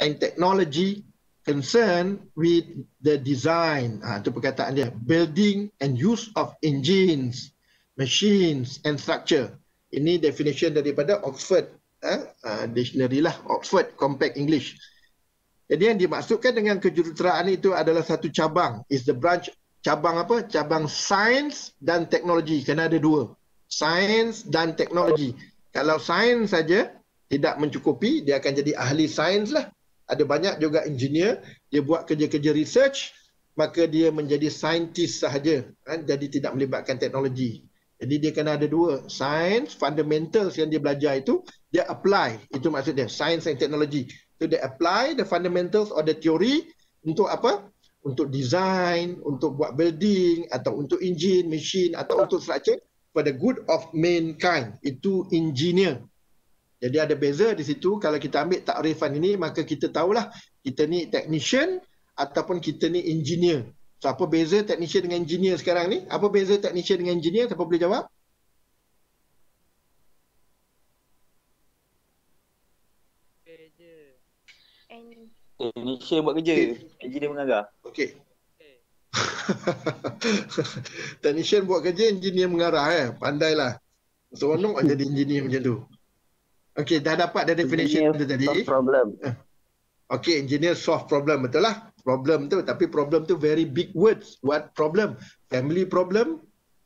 and technology concerned with the design, itu perkataan dia, building and use of engines, machines and structure. Ini definition daripada Oxford Dictionary lah, Oxford Compact English. Jadi yang dimaksudkan dengan kejuruteraan itu adalah satu cabang, is the branch, cabang apa? Cabang sains dan teknologi, kena ada dua, sains dan teknologi. Kalau sains saja tidak mencukupi, dia akan jadi ahli sains lah. Ada banyak juga engineer, dia buat kerja-kerja research, maka dia menjadi saintis sahaja, jadi tidak melibatkan teknologi. Jadi dia kena ada dua, sains, fundamentals yang dia belajar itu, dia apply, itu maksudnya, sains and technology. So they apply the fundamentals or the theory untuk apa? Untuk design, untuk buat building, atau untuk engine, machine, atau untuk structure for the good of mankind. Itu engineer. Jadi ada beza di situ. Kalau kita ambil takrifan ini, maka kita tahulah kita ni technician ataupun kita ni engineer. So apa beza technician dengan engineer sekarang ni? Apa beza technician dengan engineer? Siapa boleh jawab? Technician buat kerja, engineer mengarah. Okey. Technician buat kerja, engineer mengarah. Pandailah. Seronok jadi engineer macam tu. Okey, dah dapat the definition tu tadi. Solve problem. Okey, engineer solve problem, betul lah. Problem tu, tapi problem tu very big words. What problem? Family problem,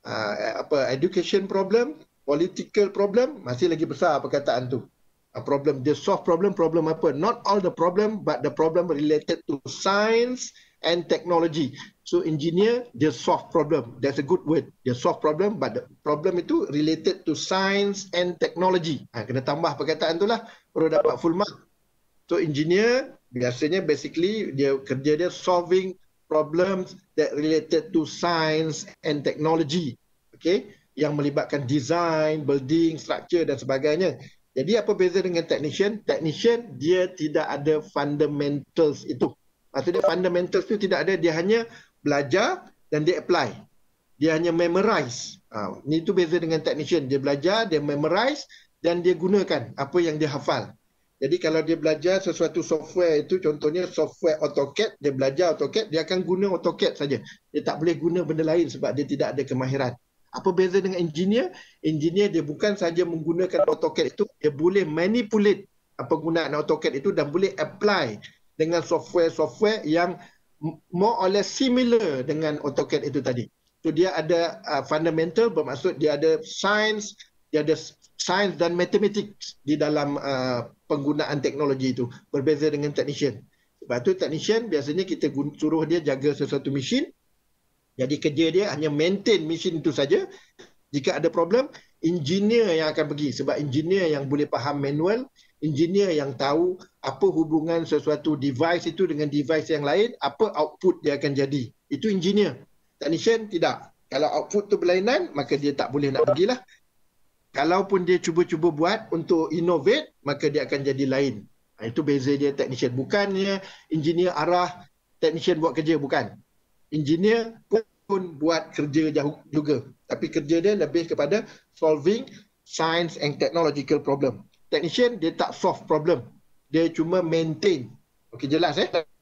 education problem, political problem, masih lagi besar perkataan tu. Problem, dia solve problem, problem apa? Not all the problem, but the problem related to science and technology. So engineer, dia solve problem. That's a good word. Dia solve problem, but the problem itu related to science and technology. Kena tambah perkataan tu lah, baru dapat full mark. So engineer, biasanya basically, dia kerja dia solving problems that related to science and technology. Okay? Yang melibatkan design, building, structure dan sebagainya. Jadi apa beza dengan technician? Technician, dia tidak ada fundamentals itu. Maksudnya fundamentals itu tidak ada, dia hanya belajar dan dia apply. Dia hanya memorize. Ini tu beza dengan technician. Dia belajar, dia memorize dan dia gunakan apa yang dia hafal. Jadi kalau dia belajar sesuatu software itu, contohnya software AutoCAD, dia belajar AutoCAD, dia akan guna AutoCAD saja. Dia tak boleh guna benda lain sebab dia tidak ada kemahiran. Apa beza dengan engineer? Engineer dia bukan saja menggunakan AutoCAD itu, dia boleh manipulate penggunaan AutoCAD itu dan boleh apply dengan software-software yang more or less similar dengan AutoCAD itu tadi. So dia ada fundamental, bermaksud dia ada science, dia ada science dan mathematics di dalam penggunaan teknologi itu. Berbeza dengan technician. Sebab tu technician biasanya kita suruh dia jaga sesuatu mesin. Jadi kerja dia hanya maintain mesin itu saja. Jika ada problem, engineer yang akan pergi. Sebab engineer yang boleh faham manual, engineer yang tahu apa hubungan sesuatu device itu dengan device yang lain, apa output dia akan jadi. Itu engineer. Technician tidak. Kalau output tu berlainan, maka dia tak boleh nak pergilah. Kalaupun dia cuba-cuba buat untuk innovate, maka dia akan jadi lain. Itu beza dia technician. Bukannya engineer arah technician buat kerja, bukan. Engineer pun buat kerja jauh juga. Tapi kerja dia lebih kepada solving science and technological problem. Technician, dia tak solve problem. Dia cuma maintain. Okey, jelas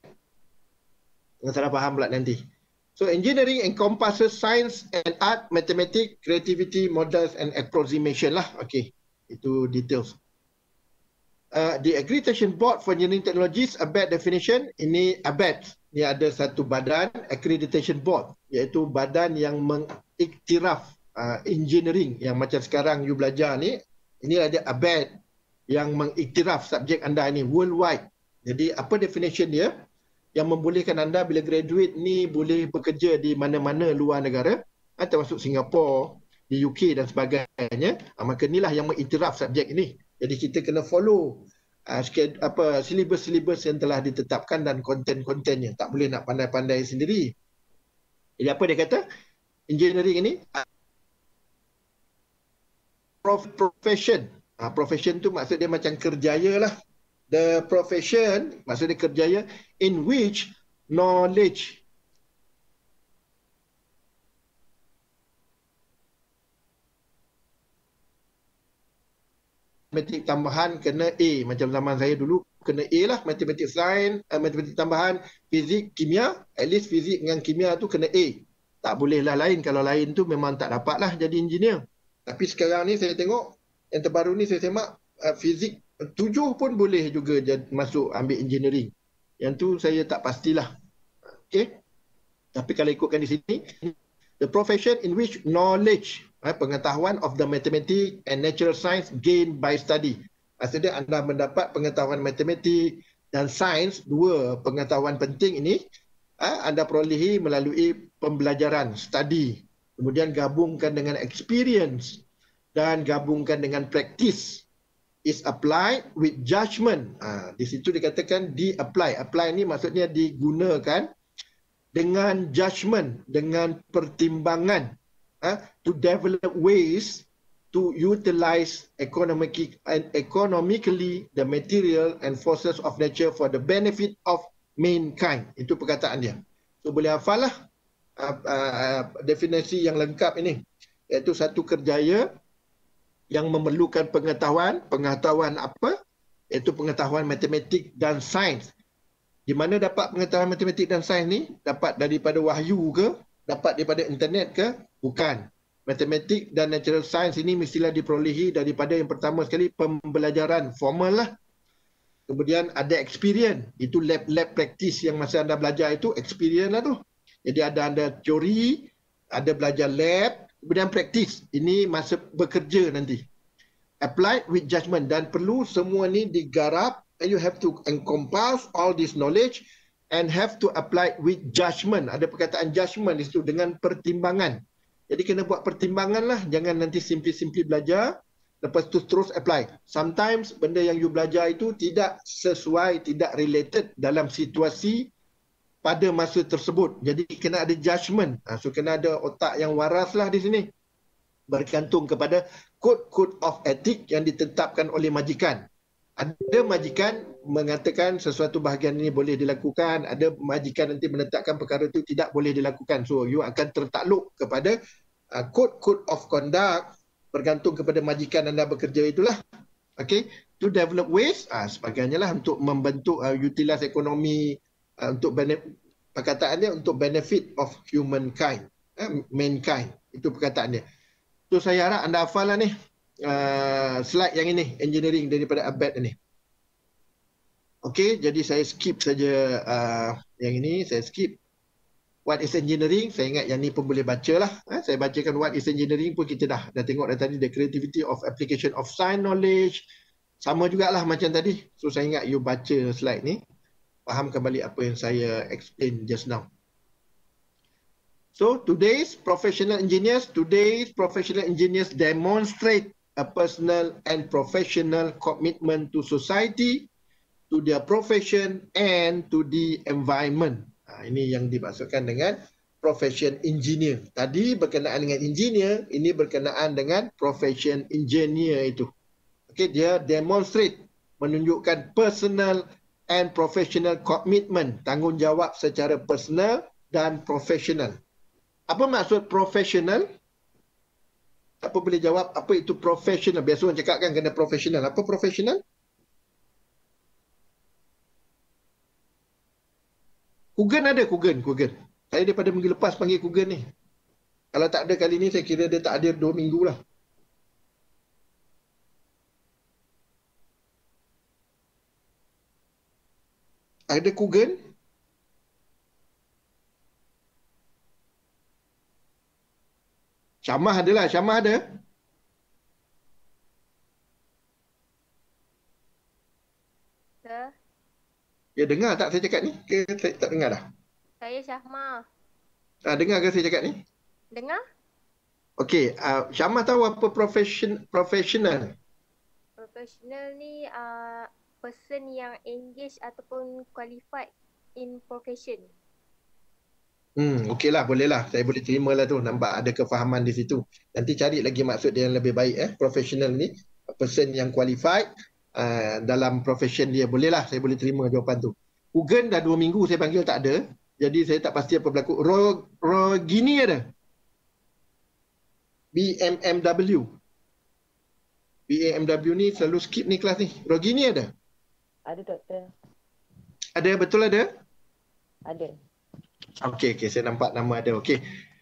Jangan salah faham pula nanti. So, engineering encompasses science and art, mathematics, creativity, models and approximation lah. Okey, itu details. The Accreditation Board for Engineering Technologies, ABET definition, ini ABET. Ini ada satu badan, Accreditation Board, iaitu badan yang mengiktiraf engineering, yang macam sekarang you belajar ni. Ini ada ABET yang mengiktiraf subjek anda ini worldwide. Jadi apa definition dia? Yang membolehkan anda bila graduate ni boleh bekerja di mana-mana luar negara, termasuk Singapura, di UK dan sebagainya. Maka inilah yang mengiktiraf subjek ini. Jadi kita kena follow silibus-silibus yang telah ditetapkan dan konten-kontennya. Tak boleh nak pandai-pandai sendiri. Jadi apa dia kata? Engineering ini profession. Profession tu maksud dia macam kerjaya lah. The profession, maksudnya kerjaya in which knowledge matematik tambahan kena A, macam zaman saya dulu kena A lah, matematik sains, matematik tambahan, fizik, kimia, at least fizik dengan kimia tu kena A. Tak bolehlah lain, kalau lain tu memang tak dapat lah jadi engineer. Tapi sekarang ni saya tengok, yang terbaru ni saya semak, fizik 7 pun boleh juga masuk ambil engineering. Yang tu saya tak pastilah. Okay. Tapi kalau ikutkan di sini, the profession in which knowledge, pengetahuan of the mathematics and natural science gained by study. Maksudnya anda mendapat pengetahuan matematik dan sains, dua pengetahuan penting ini, anda perolehi melalui pembelajaran, study. Kemudian gabungkan dengan experience dan gabungkan dengan practice. Is applied with judgment. Di situ dikatakan di-apply. Apply ni maksudnya digunakan dengan judgment, dengan pertimbangan, to develop ways to utilize economically the material and forces of nature for the benefit of mankind. Itu perkataan dia. So boleh hafal lah definisi yang lengkap ini. Iaitu satu kerjaya yang memerlukan pengetahuan apa? Iaitu pengetahuan matematik dan sains. Di mana dapat pengetahuan matematik dan sains ni? Dapat daripada wahyu ke? Dapat daripada internet ke? Bukan. Matematik dan natural science ini mestilah diperolehi daripada yang pertama sekali pembelajaran formal lah. Kemudian ada experience. Itu lab practice yang masa anda belajar itu experience lah tu. Jadi ada teori, ada belajar lab, kemudian praktis. Ini masa bekerja nanti. Applied with judgment. Dan perlu semua ni digarap. And you have to encompass all this knowledge and have to apply with judgment. Ada perkataan judgment di situ, dengan pertimbangan. Jadi kena buat pertimbangan lah. Jangan nanti simply belajar. Lepas tu terus apply. Sometimes benda yang you belajar itu tidak sesuai, tidak related dalam situasi pada masa tersebut. Jadi kena ada judgment. So kena ada otak yang waras lah di sini. Bergantung kepada kod of ethic yang ditetapkan oleh majikan. Ada majikan mengatakan sesuatu bahagian ini boleh dilakukan. Ada majikan nanti menetapkan perkara itu tidak boleh dilakukan. So you akan tertakluk kepada code of conduct bergantung kepada majikan anda bekerja itulah. Okay. To develop ways, sebagainya lah untuk membentuk utilize ekonomi, untuk perkataan dia untuk benefit of humankind, mankind. Itu perkataan dia. So saya harap anda hafal lah ni slide yang ini, engineering daripada Abed ini. Okey, jadi saya skip saja yang ini, saya skip. What is engineering? Saya ingat yang ni pun boleh baca lah. Saya bacakan what is engineering pun kita dah tengok dah tadi, the creativity of application of science knowledge. Sama jugalah macam tadi. So saya ingat you baca slide ni. Fahamkan balik apa yang saya explain just now. So today's professional engineers demonstrate a personal and professional commitment to society, to their profession and to the environment. Ini yang dimaksudkan dengan profession engineer. Tadi berkenaan dengan engineer, ini berkenaan dengan profession engineer itu. Okey, dia demonstrate, menunjukkan personal and professional commitment, tanggungjawab secara personal dan profesional. Apa maksud profesional? Apa boleh jawab apa itu profesional? Biasa orang cakap kan kena profesional. Apa profesional? Kugen ada, Kugen. Saya daripada minggu lepas panggil Kugen ni. Kalau tak ada kali ni, saya kira dia tak hadir 2 minggu lah. Ada Kugen? Syamah ada lah, Syamah ada. Ya, dengar tak saya cakap ni? Ke saya tak dengar dah? Saya Syahmah. Dengar ke saya cakap ni? Dengar? Okey, Syamah tahu apa professional? Professional ni person yang engage ataupun qualified in profession. Okey lah, boleh lah. Saya boleh terima lah tu. Nampak ada kefahaman di situ. Nanti cari lagi maksud dia yang lebih baik. Professional ni, person yang qualified dalam profession dia. Boleh lah, saya boleh terima jawapan tu. Ugen dah 2 minggu saya panggil tak ada. Jadi saya tak pasti apa berlaku. Rogini ada? BMMW ni selalu skip ni kelas ni. Rogini ada? Ada doktor. Ada, betul ada? Ada. Okey, saya nampak nama ada. Okey.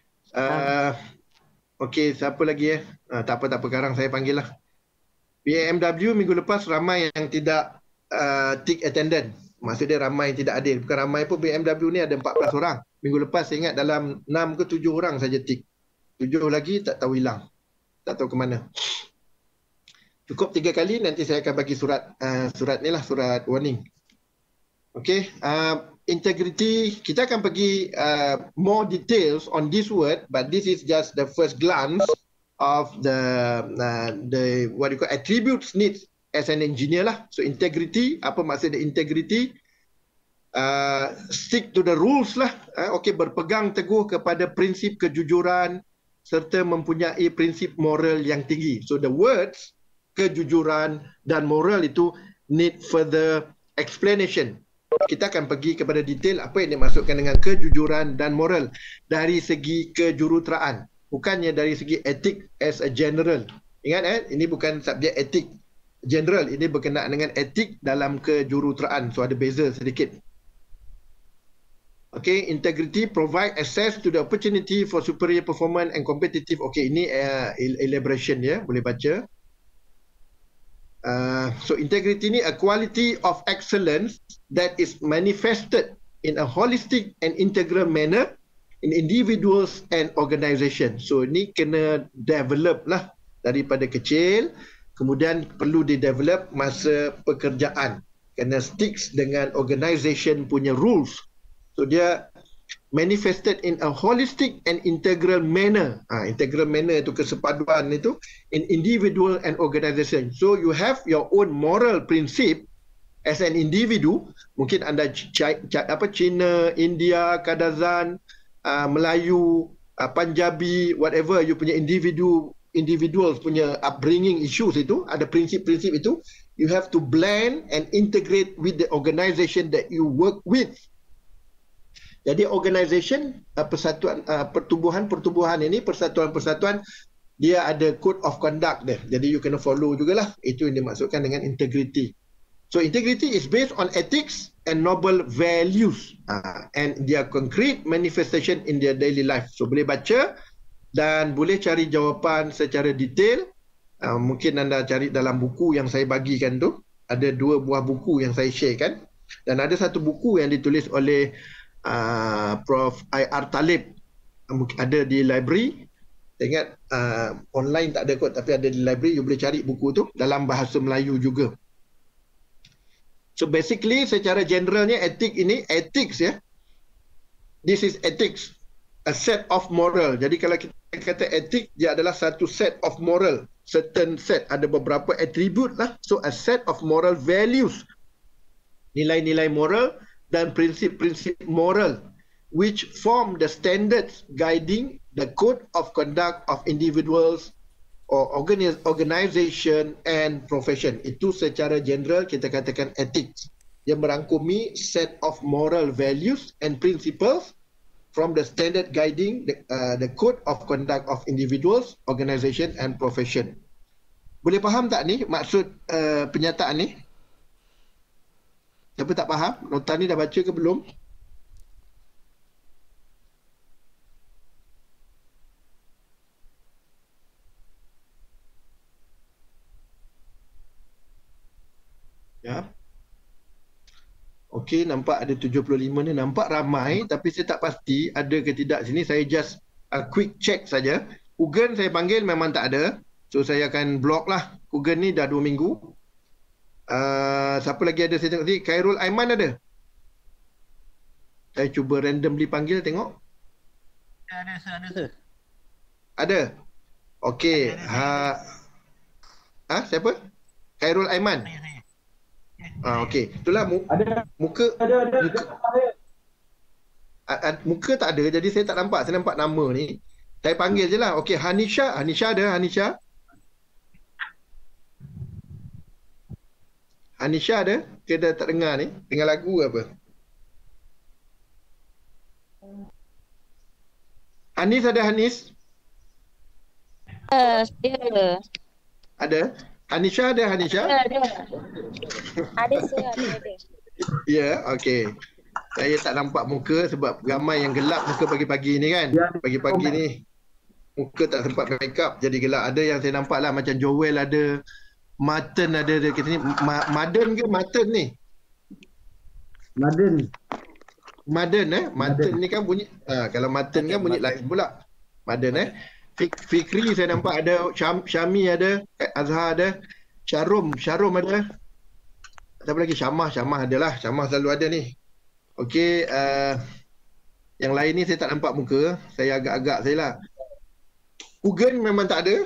Okey, siapa lagi tak apa, sekarang saya panggil lah. BMW minggu lepas ramai yang tidak tick attendance. Maksudnya ramai yang tidak hadir. Bukan ramai pun, BMW ni ada 14 orang. Minggu lepas saya ingat dalam 6 ke 7 orang saja tick. 7 lagi tak tahu hilang. Tak tahu ke mana. Cukup 3 kali, nanti saya akan bagi surat ni lah, surat warning. Okey, integrity, kita akan pergi more details on this word, but this is just the first glance of the what you call attributes needs as an engineer lah. So integrity, apa maksud integrity? Stick to the rules lah. Okey, berpegang teguh kepada prinsip kejujuran serta mempunyai prinsip moral yang tinggi. So the words kejujuran dan moral itu need further explanation. Kita akan pergi kepada detail apa yang dimaksudkan dengan kejujuran dan moral dari segi kejuruteraan, bukannya dari segi etik as a general. Ingat ini bukan subjek etik general, ini berkenaan dengan etik dalam kejuruteraan. So ada beza sedikit. Okay, integrity provide access to the opportunity for superior performance and competitive. Okay, ini elaboration ya, boleh baca. So integrity ni a quality of excellence that is manifested in a holistic and integral manner in individuals and organisation. So ni kena develop lah daripada kecil, kemudian perlu di-develop masa pekerjaan. Kena sticks dengan organisation punya rules. So dia manifested in a holistic and integral manner. Integral manner itu kesepaduan itu in individual and organisation. So you have your own moral principle as an individu. Mungkin anda Cina, India, Kadazan, Melayu, Punjabi, whatever you punya individuals punya upbringing issues itu, ada prinsip-prinsip itu, you have to blend and integrate with the organisation that you work with. Jadi organisation, persatuan, pertubuhan ini, persatuan-persatuan, dia ada code of conduct dia. Jadi you kena follow jugalah. Itu yang dimaksudkan dengan integrity. So integrity is based on ethics and noble values and their concrete manifestation in their daily life. So boleh baca dan boleh cari jawapan secara detail. Mungkin anda cari dalam buku yang saya bagikan tu. Ada 2 buah buku yang saya sharekan. Dan ada satu buku yang ditulis oleh Prof. I.R. Talib, ada di library. Saya ingat online tak ada kot, tapi ada di library. You boleh cari buku tu dalam bahasa Melayu juga. So basically secara generalnya ethics ya. This is ethics, a set of moral. Jadi kalau kita kata etik, dia adalah satu set of moral, certain set, ada beberapa attribute lah. So a set of moral values, nilai-nilai moral dan prinsip-prinsip moral which form the standards guiding the code of conduct of individuals or organisation and profession. Itu secara general kita katakan ethics, yang merangkumi set of moral values and principles from the standard guiding the code of conduct of individuals, organisation and profession. Boleh faham tak ni maksud penyataan ni? Siapa tak faham? Nota ni dah baca ke belum? Ya. Okey, nampak ada 75 ni. Nampak ramai tapi saya tak pasti ada ke tidak sini. Saya just quick check saja. Kugan saya panggil memang tak ada. So saya akan block lah. Kugan ni dah 2 minggu. Siapa lagi ada saya tengok tadi? Khairul Aiman ada? Saya cuba randomly panggil tengok. Ada sir. Ada? Okey. Siapa? Khairul Aiman? Okey. Itulah muka muka tak ada, jadi saya tak nampak. Saya nampak nama ni. Saya panggil je lah. Okey, Hanisha ada? Hanisha ada? Kita tak dengar ni. Dengar lagu apa? Hanis ada Hanis? Ada. Ada. Hanisha ada Hanisha? Ada. Ada sir, ada. Ya, okey. Saya tak nampak muka sebab ramai yang gelap muka pagi-pagi ni kan. Pagi-pagi ni muka tak sempat make up jadi gelap. Ada yang saya nampak lah macam Joel ada, Martin ada dekat sini. Maden ke Martin ni? Maden. Martin Martin ni kan bunyi kalau Martin kan bunyi lain pula. Martin Fikri saya nampak ada, Syami ada, Azhar ada, Syarum ada. Siapa lagi? Syamah adalah. Syamah selalu ada ni. Okey, yang lain ni saya tak nampak muka. Saya agak-agak saya lah. Ugen memang tak ada.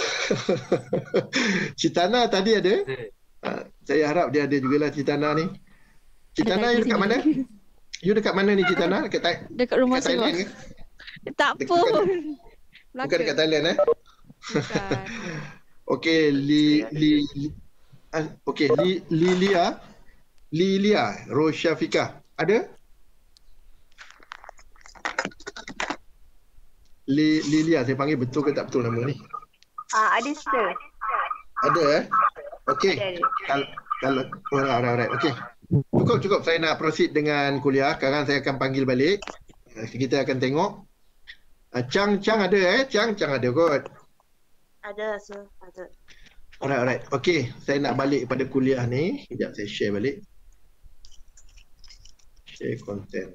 Citana tadi ada. Saya harap dia ada jugalah Citana ni. Citana you dekat mana? You dekat mana ni Citana? Dekat rumah saya. Thailand ke? Tak pun. Bukan dekat Thailand Bukan. Okey, Lilia Rosyafika ada? Lilia, saya panggil betul ke tak betul nama ni? Ada sir. Ada Okey. Kalau alright. Okey. Cukup saya nak proceed dengan kuliah. Sekarang saya akan panggil balik. Kita akan tengok. Chang ada Chang ada kot. Ada sir, ada. Alright. Okey, saya nak balik pada kuliah ni. Sekejap saya share balik. Share content.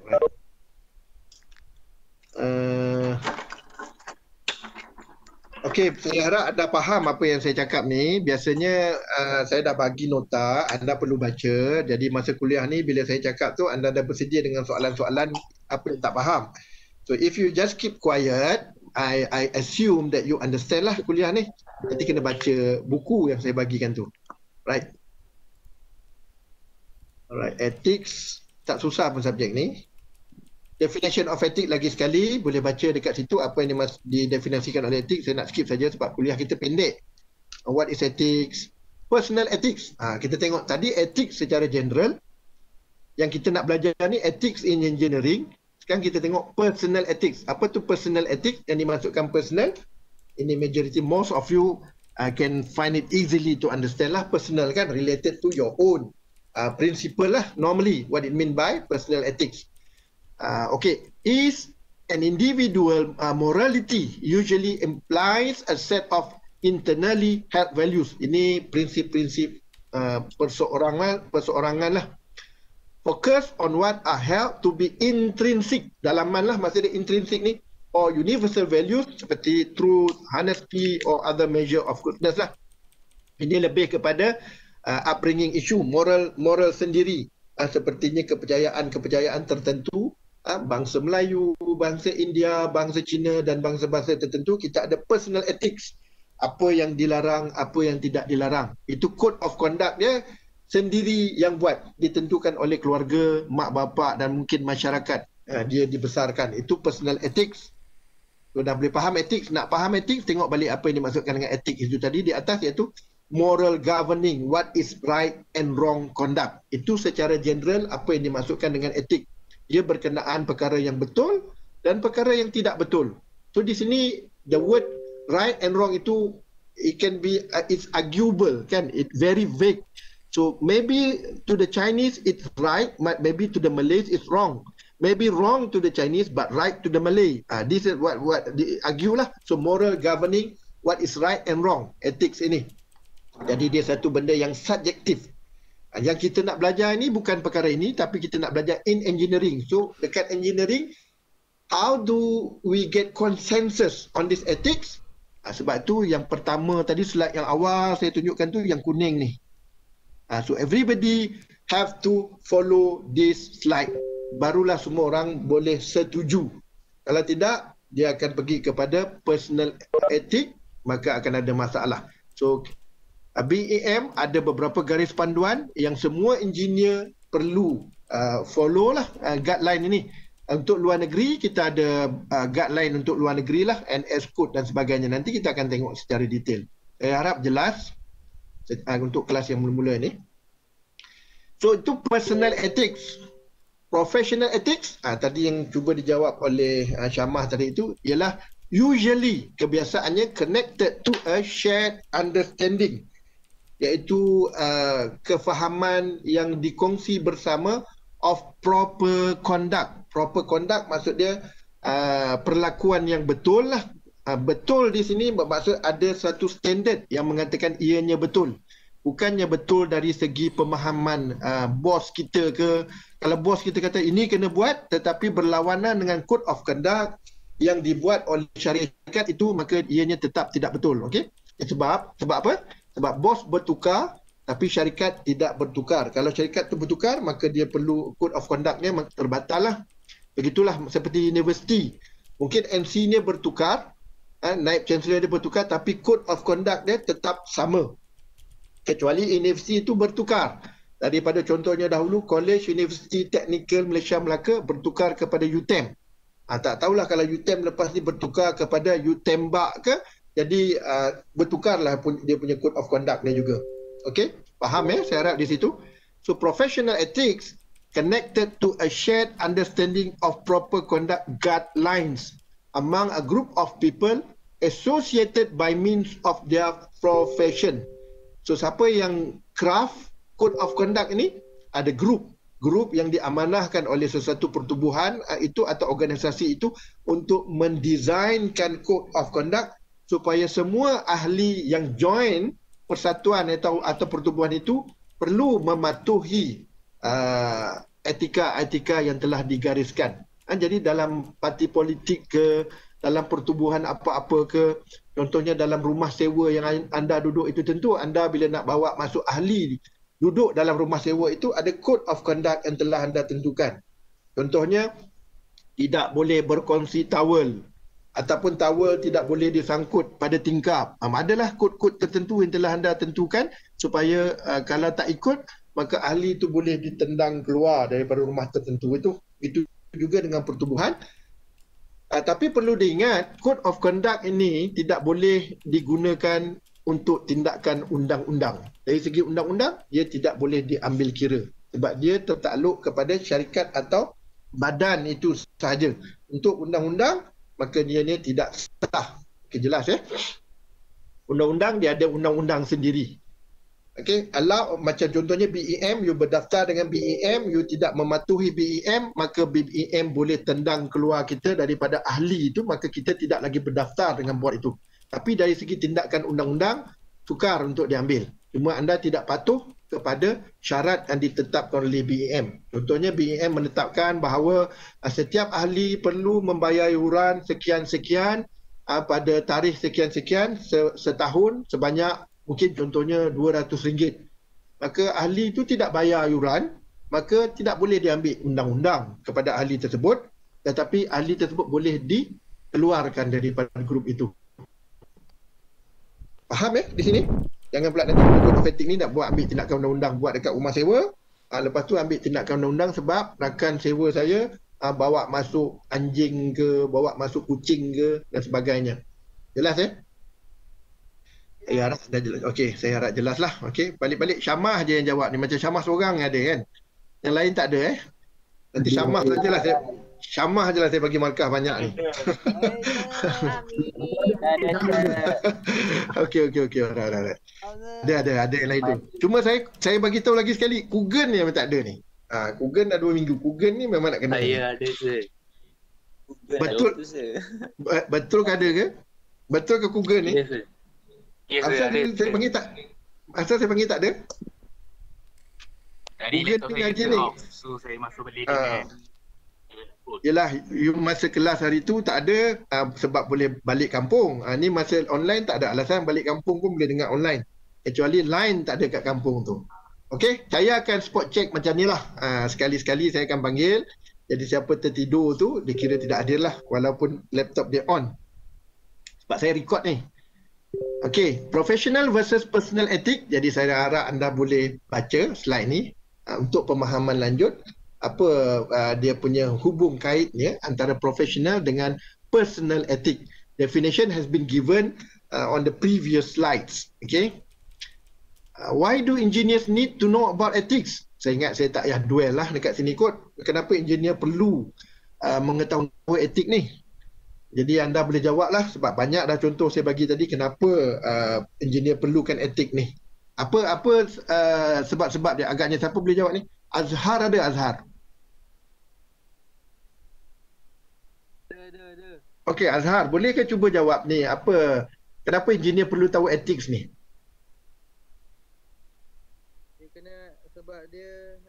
Okey, saya harap anda faham apa yang saya cakap ni. Biasanya saya dah bagi nota, anda perlu baca. Jadi masa kuliah ni bila saya cakap tu anda dah bersedia dengan soalan-soalan apa yang tak faham. So if you just keep quiet, I assume that you understand lah kuliah ni. Nanti kena baca buku yang saya bagikan tu. Right. Alright, ethics tak susah pun subjek ni. Definition of ethics lagi sekali boleh baca dekat situ apa yang didefinisikan oleh ethics. Saya nak skip saja sebab kuliah kita pendek. What is ethics? Personal ethics. Kita tengok tadi ethics secara general. Yang kita nak belajar ni ethics in engineering. Sekarang kita tengok personal ethics. Apa tu personal ethics? Yang dimasukkan personal. Ini majority, most of you can find it easily to understand lah. Personal kan, related to your own principle lah. Normally, what it mean by personal ethics. Okay, is an individual morality usually implies a set of internally held values. Ini prinsip-prinsip perseorangan lah. Focus on what are held to be intrinsic. Dalaman lah maksud dia intrinsic ni. Or universal values seperti truth, honesty or other measure of goodness lah. Ini lebih kepada upbringing issue, moral sendiri. Sepertinya kepercayaan tertentu. Bangsa Melayu, bangsa India, bangsa Cina dan bangsa-bangsa tertentu, kita ada personal ethics. Apa yang dilarang, apa yang tidak dilarang. Itu code of conduct dia sendiri yang buat, ditentukan oleh keluarga, mak bapak dan mungkin masyarakat dia dibesarkan. Itu personal ethics. So, dah boleh faham ethics, nak faham ethics, tengok balik apa yang dimaksudkan dengan ethics itu tadi di atas, iaitu moral governing, what is right and wrong conduct. Itu secara general apa yang dimaksudkan dengan ethics. Dia berkenaan perkara yang betul dan perkara yang tidak betul. So di sini the word right and wrong itu it can be it's arguable kan, it very vague. So maybe to the Chinese it's right, maybe to the Malays it's wrong. Maybe wrong to the Chinese but right to the Malay. This is what they argue lah. So moral governing what is right and wrong, ethics ini. Jadi dia satu benda yang subjektif. Yang kita nak belajar ini bukan perkara ini, tapi kita nak belajar in engineering. So dekat engineering, how do we get consensus on this ethics? Sebab tu yang pertama tadi slide yang awal saya tunjukkan tu yang kuning ni. So everybody have to follow this slide. Barulah semua orang boleh setuju. Kalau tidak, dia akan pergi kepada personal ethics, maka akan ada masalah. So BEM ada beberapa garis panduan yang semua engineer perlu follow lah guideline ini. Untuk luar negeri kita ada guideline untuk luar negeri lah, NS code dan sebagainya. Nanti kita akan tengok secara detail. Saya harap jelas untuk kelas yang mula-mula ni. So itu personal ethics. Professional ethics, tadi yang cuba dijawab oleh Syamah tadi itu ialah usually kebiasaannya connected to a shared understanding iaitu kefahaman yang dikongsi bersama of proper conduct. Proper conduct maksud dia perlakuan yang betul lah. Betul di sini bermaksud ada satu standard yang mengatakan ianya betul. Bukannya betul dari segi pemahaman bos kita ke. Kalau bos kita kata ini kena buat tetapi berlawanan dengan code of conduct yang dibuat oleh syarikat itu, maka ianya tetap tidak betul. Okey? Sebab apa? Sebab bos bertukar tapi syarikat tidak bertukar. Kalau syarikat itu bertukar, maka dia perlu code of conduct-nya terbatal lah. Begitulah seperti universiti. Mungkin MC-nya bertukar, naib chancellor dia bertukar, tapi code of conduct dia tetap sama. Kecuali universiti itu bertukar. Daripada contohnya dahulu, College University Technical Malaysia Melaka bertukar kepada UTM. Tak tahulah kalau UTM lepas ni bertukar kepada UTembak ke, jadi bertukarlah dia punya code of conduct dia juga. Okey? Faham ya? Saya harap di situ. So professional ethics connected to a shared understanding of proper conduct guidelines among a group of people associated by means of their profession. So siapa yang craft code of conduct ini? Ada grup yang diamanahkan oleh sesuatu pertubuhan itu atau organisasi itu untuk mendesainkan code of conduct supaya semua ahli yang join persatuan atau pertubuhan itu perlu mematuhi etika-etika yang telah digariskan. Jadi dalam parti politik ke, dalam pertubuhan apa-apa ke, contohnya dalam rumah sewa yang anda duduk itu, tentu anda bila nak bawa masuk ahli duduk dalam rumah sewa itu ada code of conduct yang telah anda tentukan. Contohnya, tidak boleh berkongsi towel ataupun towel tidak boleh disangkut pada tingkap. Adalah kod-kod tertentu yang telah anda tentukan supaya kalau tak ikut, maka ahli itu boleh ditendang keluar daripada rumah tertentu itu. Itu juga dengan pertubuhan. Tapi perlu diingat, code of conduct ini tidak boleh digunakan untuk tindakan undang-undang. Dari segi undang-undang, dia tidak boleh diambil kira. Sebab dia tertakluk kepada syarikat atau badan itu sahaja. Untuk undang-undang, maka dia tidak sah. Okay, jelas ya? Undang-undang, dia ada undang-undang sendiri. Okay, kalau macam contohnya BEM, you berdaftar dengan BEM, you tidak mematuhi BEM, maka BEM boleh tendang keluar kita daripada ahli itu, maka kita tidak lagi berdaftar dengan board itu. Tapi dari segi tindakan undang-undang, sukar untuk diambil. Cuma anda tidak patuh kepada syarat yang ditetapkan oleh BEM. Contohnya BEM menetapkan bahawa setiap ahli perlu membayar yuran sekian-sekian pada tarikh sekian-sekian setahun sebanyak mungkin contohnya RM200. Maka ahli itu tidak bayar yuran, maka tidak boleh diambil undang-undang kepada ahli tersebut, tetapi ahli tersebut boleh dikeluarkan daripada grup itu. Faham ya di sini? Jangan pula nanti kod etik ni nak buat ambil tindakan undang-undang buat dekat rumah sewa. Lepas tu ambil tindakan undang-undang sebab rakan sewa saya bawa masuk anjing ke, bawa masuk kucing ke dan sebagainya. Jelas ya? Ya, dah jelas. Okey, saya harap jelas lah. Okey, balik-balik Syamah je yang jawab ni. Macam Syamah seorang ada kan? Yang lain tak ada Nanti Syamah sajalah saya. Syamah je lah saya bagi markah banyak ni. Okey. Ada yang lain tu. Cuma saya bagi tahu lagi sekali, Kugen ni memang tak ada ni. Kugen dah 2 minggu. Kugen ni memang nak kena. Ya, ada sir. Betul ke ada ke? Betul ke Kugen ni? Ya sir. Ya sir, ada. Saya panggil tak. Asal saya panggil tak ada? Tadi laptop saya kena off, so saya masuk balik dengan Yelah, you masa kelas hari tu tak ada sebab boleh balik kampung. Ni masa online tak ada alasan, balik kampung pun boleh dengar online. Kecuali line tak ada kat kampung tu. Okey, saya akan spot check macam ni lah. Sekali-sekali saya akan panggil. Jadi siapa tertidur tu, dikira tidak hadir lah walaupun laptop dia on. Sebab saya record ni. Okey, professional versus personal ethic. Jadi saya harap anda boleh baca slide ni untuk pemahaman lanjut. Apa dia punya hubung kaitnya antara professional dengan personal ethic. Definition has been given on the previous slides. Okay. Why do engineers need to know about ethics? Saya ingat saya tak payah duel lah dekat sini kot. Kenapa engineer perlu mengetahui etik ni? Jadi anda boleh jawab lah sebab banyak dah contoh saya bagi tadi kenapa engineer perlukan etik ni. Apa sebab-sebab dia? Agaknya siapa boleh jawab ni? Azhar ada Azhar. Ada. Okey Azhar, boleh ke cuba jawab ni kenapa engineer perlu tahu ethics ni? Dia kena sebab dia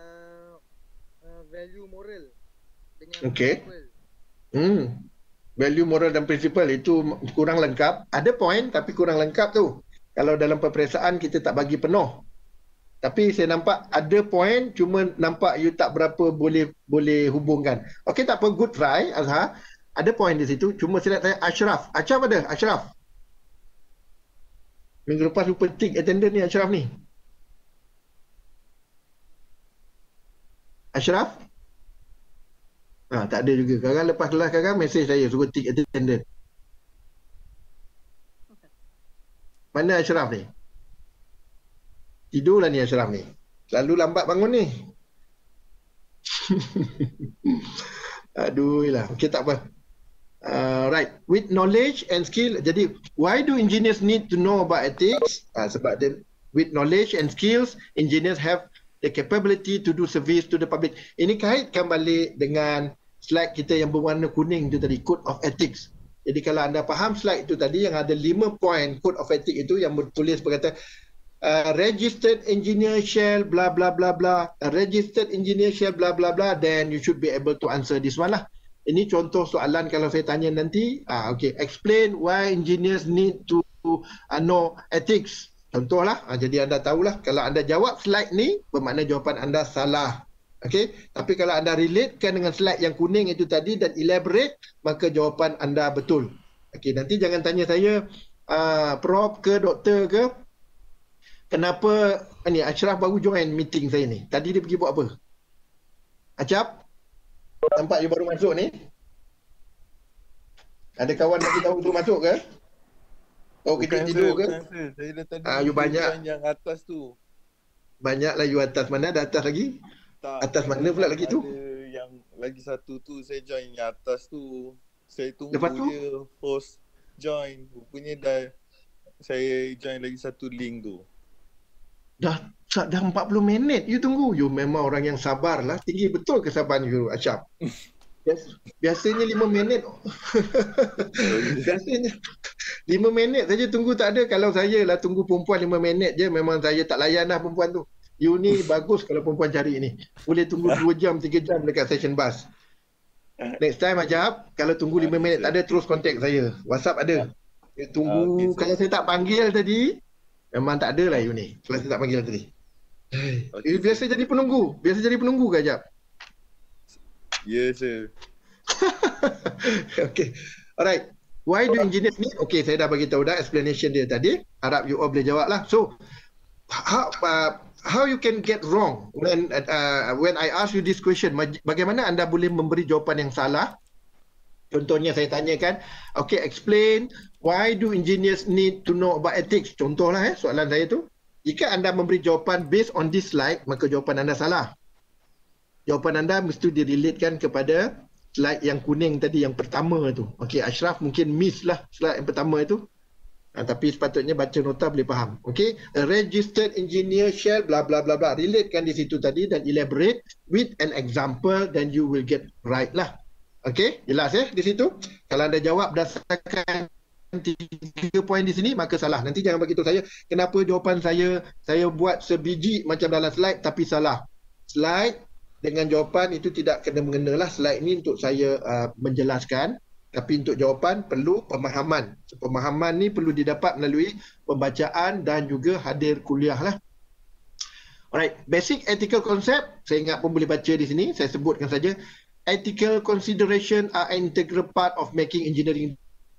value moral dengan Okey. principle. Value moral dan prinsipal itu kurang lengkap. Ada poin tapi kurang lengkap tu. Kalau dalam peperiksaan kita tak bagi penuh. Tapi saya nampak ada poin, cuma nampak you tak berapa boleh hubungkan. Okey, tak apa, good try Azhar. Ada poin di situ. Cuma saya nak tanya Ashraf. Ashraf ada? Ashraf. Minggu lepas lupa tick attendance ni Ashraf ni. Ashraf? Tak ada juga. Kadang lepas kelas kadang mesej saya suruh tick attendance. Mana Ashraf ni? Tidurlah ni Ashraf ni. Selalu lambat bangun ni. Aduh lah. Okey, tak apa. Right. With knowledge and skill. Jadi, why do engineers need to know about ethics? Sebab dia, with knowledge and skills, engineers have the capability to do service to the public. Ini kaitkan balik dengan slide kita yang berwarna kuning tu tadi, Code of Ethics. Jadi kalau anda faham slide itu tadi yang ada 5 poin Code of Ethics itu yang bertulis berkata registered engineer shall blah blah blah blah, registered engineer shall blah blah blah, then you should be able to answer this one lah. Ini contoh soalan kalau saya tanya nanti. Okay, explain why engineers need to know ethics. Contohlah. Jadi anda tahulah kalau anda jawab slide ni bermakna jawapan anda salah. Okey, tapi kalau anda relatekan dengan slide yang kuning itu tadi dan elaborate, maka jawapan anda betul. Okey, nanti jangan tanya saya prof ke doktor ke, kenapa ni Ashraf baru join meeting saya ni. Tadi dia pergi buat apa? Acap? Nampak you baru masuk ni? Ada kawan bagi tahu tu masuk ke? Oh, kita tidur ke? Saya dah tadi you banyak yang atas tu. Banyaklah you atas. Mana ada atas lagi? Tak, atas mana pula lagi tu? Ada yang lagi satu tu saya join yang atas tu. Saya tunggu Lepas tu? dia host join. Rupanya dah saya join lagi satu link tu. Dah 40 minit you tunggu. You memang orang yang sabar lah. Tinggi betul kesabaran you, Acap. Biasanya 5 minit. Biasanya 5 minit saja tunggu tak ada. Kalau saya lah tunggu perempuan 5 minit je, memang saya tak layan lah perempuan tu. You ni bagus kalau perempuan cari ni. Boleh tunggu 2 jam, 3 jam dekat session bus. Next time Acap, kalau tunggu 5 minit tak ada, terus contact saya. WhatsApp ada. You tunggu. Kalau saya tak panggil tadi, memang tak ada lah you ni. Kalau saya tak panggil tadi. You biasa jadi penunggu. Biasa jadi penunggu ke Acap? Yes, sir. Okay. Alright. Why do engineers need? Okay, saya dah bagi tahu dah explanation dia tadi. Harap you all boleh jawab lah. So, how you can get wrong when I ask you this question? Bagaimana anda boleh memberi jawapan yang salah? Contohnya saya tanyakan, okay, explain why do engineers need to know about ethics? Contohlah soalan saya tu. Jika anda memberi jawapan based on this slide, maka jawapan anda salah. Jawapan anda mesti direlatekan kepada slide yang kuning tadi, yang pertama tu. Okey, Ashraf mungkin miss lah slide yang pertama itu. Tapi sepatutnya baca nota boleh faham. Okey, a registered engineer shall blah blah blah blah. Relatekan di situ tadi dan elaborate with an example, then you will get right lah. Okey, jelas di situ. Kalau anda jawab berdasarkan 3 poin di sini, maka salah. Nanti jangan bagi tahu saya kenapa jawapan saya buat sebiji macam dalam slide tapi salah. Slide dengan jawapan itu tidak kena-mengena lah. Slide ni untuk saya menjelaskan, tapi untuk jawapan perlu pemahaman. Pemahaman ni perlu didapat melalui pembacaan dan juga hadir kuliah lah. Alright, basic ethical concept, saya ingat pun boleh baca di sini, saya sebutkan saja. Ethical consideration are an integral part of making engineering.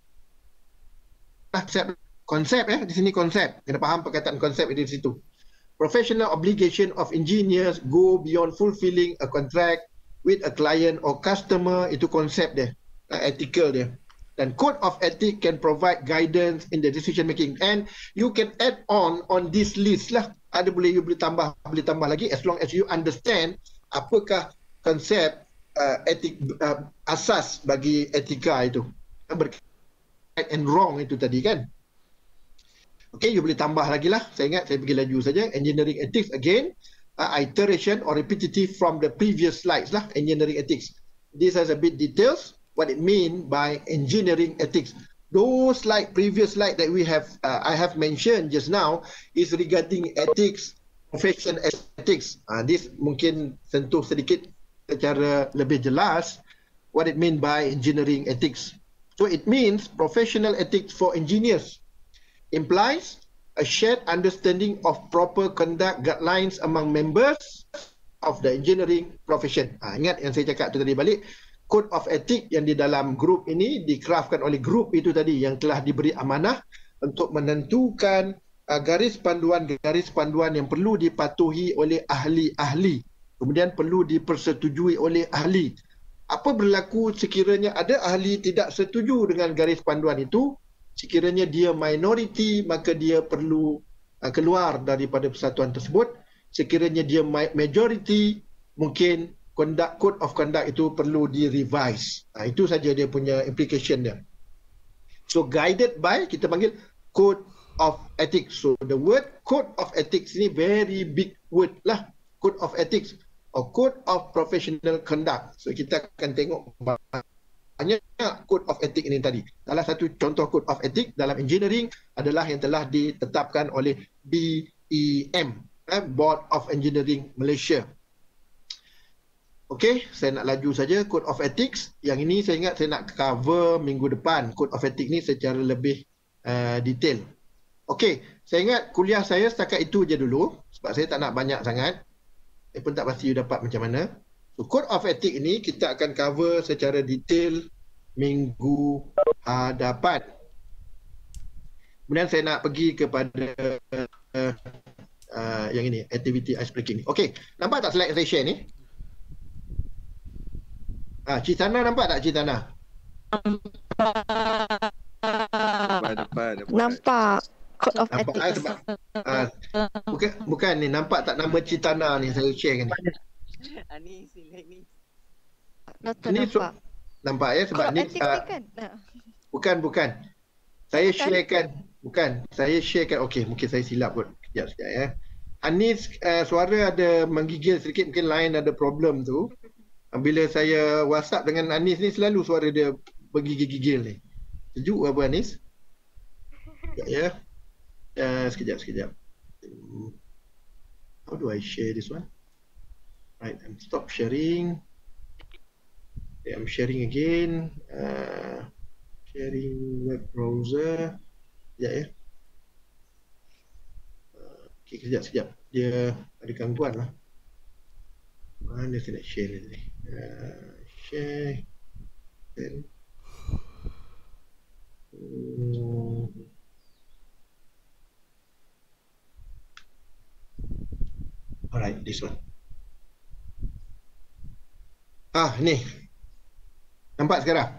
Konsep di sini konsep. Kena faham perkataan konsep di situ. Professional obligation of engineers go beyond fulfilling a contract with a client or customer, itu konsep dia, ethical dia. Dan code of ethics can provide guidance in the decision making, and you can add on this list lah. Ada you boleh tambah lagi as long as you understand apakah konsep etik asas bagi etika itu. Right and wrong itu tadi kan. Okay, you boleh tambah lagi lah. Saya ingat saya pergi laju saja. Engineering ethics again, iteration or repetitive from the previous slides lah. Engineering ethics. This has a bit details what it mean by engineering ethics. Those previous slide that we have, I have mentioned just now is regarding ethics, profession ethics. This mungkin sentuh sedikit secara lebih jelas what it mean by engineering ethics. So it means professional ethics for engineers implies a shared understanding of proper conduct guidelines among members of the engineering profession. Ingat yang saya cakap tu tadi balik, code of ethics yang di dalam grup ini dikraftkan oleh grup itu tadi yang telah diberi amanah untuk menentukan garis panduan yang perlu dipatuhi oleh ahli-ahli, kemudian perlu dipersetujui oleh ahli. Apa berlaku sekiranya ada ahli tidak setuju dengan garis panduan itu? Sekiranya dia minoriti, maka dia perlu keluar daripada persatuan tersebut. Sekiranya dia majority, mungkin code of conduct itu perlu di-revise. Itu saja dia punya implication dia. So guided by, kita panggil code of ethics. So the word code of ethics ni very big word lah. Code of ethics or code of professional conduct. So kita akan tengok banyak code of ethics ini tadi. Salah satu contoh code of ethics dalam engineering adalah yang telah ditetapkan oleh BEM, Board of Engineering Malaysia. Okey, saya nak laju saja code of ethics. Yang ini saya ingat saya nak cover minggu depan code of ethics ni secara lebih detail. Okey, saya ingat kuliah saya setakat itu je dulu sebab saya tak nak banyak sangat. Saya pun tak pasti you dapat macam mana. So, code of ethics ini kita akan cover secara detail minggu hadapan. Kemudian saya nak pergi kepada yang ini, activity ice breaking ni. Okey, nampak tak slide saya share ni? Cik Tana nampak tak Cik Tana? Dapat. Nampak. Code of Nampak ethics. sebab bukan ni, nampak tak nama Cik Tana ni saya share kan ni? Doktor Ni nampak. Nampak ya sebab Code ni ethics ni kan? bukan. Saya sharekan okey, mungkin saya silap kot. Sekejap ya. Anis suara ada menggigil sedikit, mungkin line ada problem tu. Bila saya WhatsApp dengan Anis ni selalu suara dia bergigil-gigil ni. Sejuk apa Anis? Sekejap ya. Sekejap. How do I share this one? Right, I'm stop sharing. Okay, I'm sharing again. Sharing web browser. Sekejap ya. Okay, sekejap. Dia ada gangguan lah. Mana saya nak share ni? Share. Then. Alright, this one. Ni. Nampak sekarang?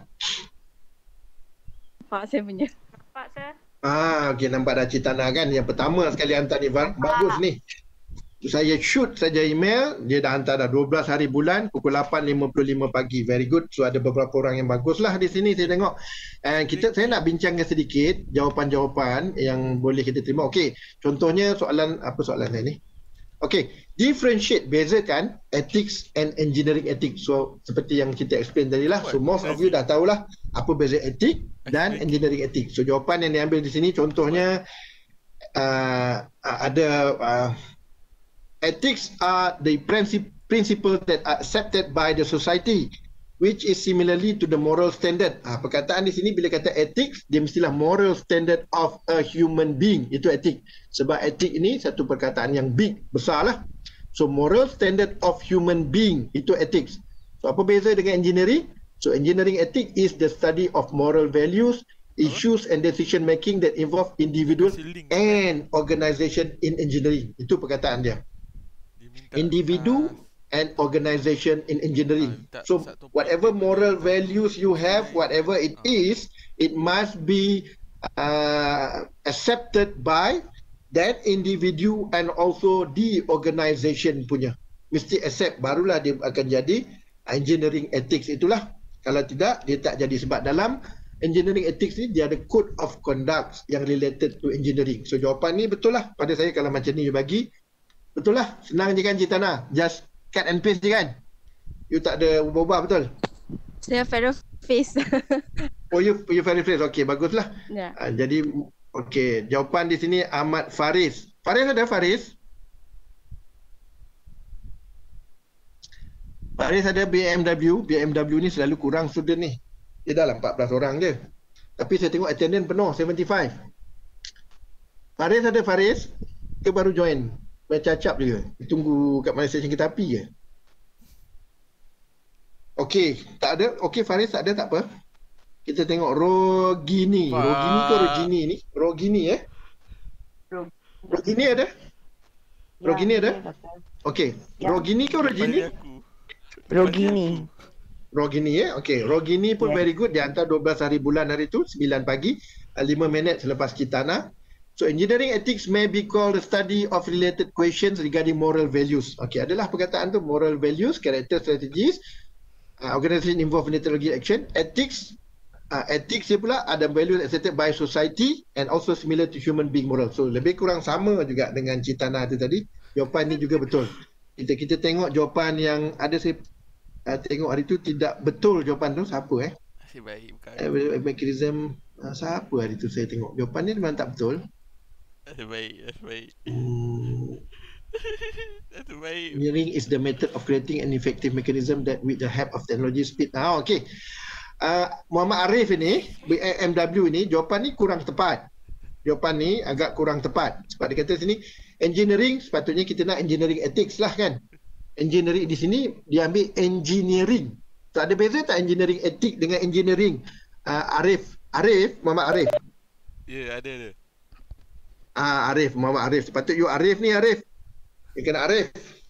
Nampak saya punya. Pak sir. Okey, nampak dah Cik Tana kan? Yang pertama sekali hantar ni bagus ni. Saya shoot saja email, dia dah hantar dah 12 hari bulan pukul 8.55 pagi. Very good. So ada beberapa orang yang baguslah di sini saya tengok. And saya nak bincangkan sedikit jawapan-jawapan yang boleh kita terima. Okey, contohnya apa soalan saya ni? Okey, differentiate, bezakan ethics and engineering ethics. So seperti yang kita explain tadi lah. So most of you dah tahulah apa beza etik dan engineering ethics. So jawapan yang diambil di sini contohnya ada ethics are the principles that are accepted by the society, which is similarly to the moral standard. Perkataan di sini bila kata ethics, dia mestilah moral standard of a human being. Itu etik. Sebab etik ini satu perkataan yang big, besar lah. So moral standard of human being, itu ethics. So apa beza dengan engineering? So engineering ethics is the study of moral values, issues and decision making that involve individuals and organization in engineering. Itu perkataan dia. Individu and organization in engineering. So whatever moral values you have, whatever it is, it must be accepted by that individu and also the organization punya. Mesti accept, barulah dia akan jadi engineering ethics itulah. Kalau tidak, dia tak jadi. Sebab dalam engineering ethics ni dia ada code of conduct yang related to engineering. So jawapan ni betul lah pada saya kalau macam ni you bagi. Betul lah. Senang je kan Cik Tana. Just cut and paste je kan. You tak ada ubah-ubah betul? Saya face. Oh you verify. Okey baguslah. Ya. Jadi okey, jawapan di sini Ahmad Faris. Faris ada Faris? Faris ada BMW. BMW ni selalu kurang student ni. Dia dalam 14 orang je. Tapi saya tengok attendance penuh 75. Faris ada Faris? Ke baru join? Bercacap juga. Tunggu kat mana stesen kereta api ke? Okey, tak ada. Okey Faris tak ada tak apa. Kita tengok Rogini. Rogini ke Rogini ni? Rogini Rogini ada? Rogini ada? Okey. Rogini ke Rogini? Rogini. Rogini Okey. Rogini pun very good. Dia hantar 12 hari bulan hari tu, 9 pagi, 5 minit selepas Kitana. So engineering ethics may be called the study of related questions regarding moral values. Okey, adalah perkataan tu moral values, character strategies, organization involved in technology action, ethics. Ethics dia pula ada values accepted by society and also similar to human being moral. So lebih kurang sama juga dengan Citana tu tadi. Jawapan ni juga betul. Kita tengok jawapan yang ada saya tengok hari tu tidak betul jawapan tu. Siapa Nasib baik bukan. Mechanism siapa hari tu saya tengok. Jawapan ni memang tak betul. Nasib baik. Nasib baik. Engineering is the method of creating an effective mechanism that with the help of technology speed. Okey. Muhammad Arif ini, BMW ini, jawapan ni kurang tepat. Jawapan ni agak kurang tepat. Sebab dia kata sini, engineering, sepatutnya kita nak engineering ethics lah kan. Engineering di sini, dia ambil engineering. So ada beza tak engineering ethics dengan engineering? Arif, Muhammad Arif. Ya, ada. Arif, Muhammad Arif. Sepatut you Arif ni Arif. Dia kena Arif.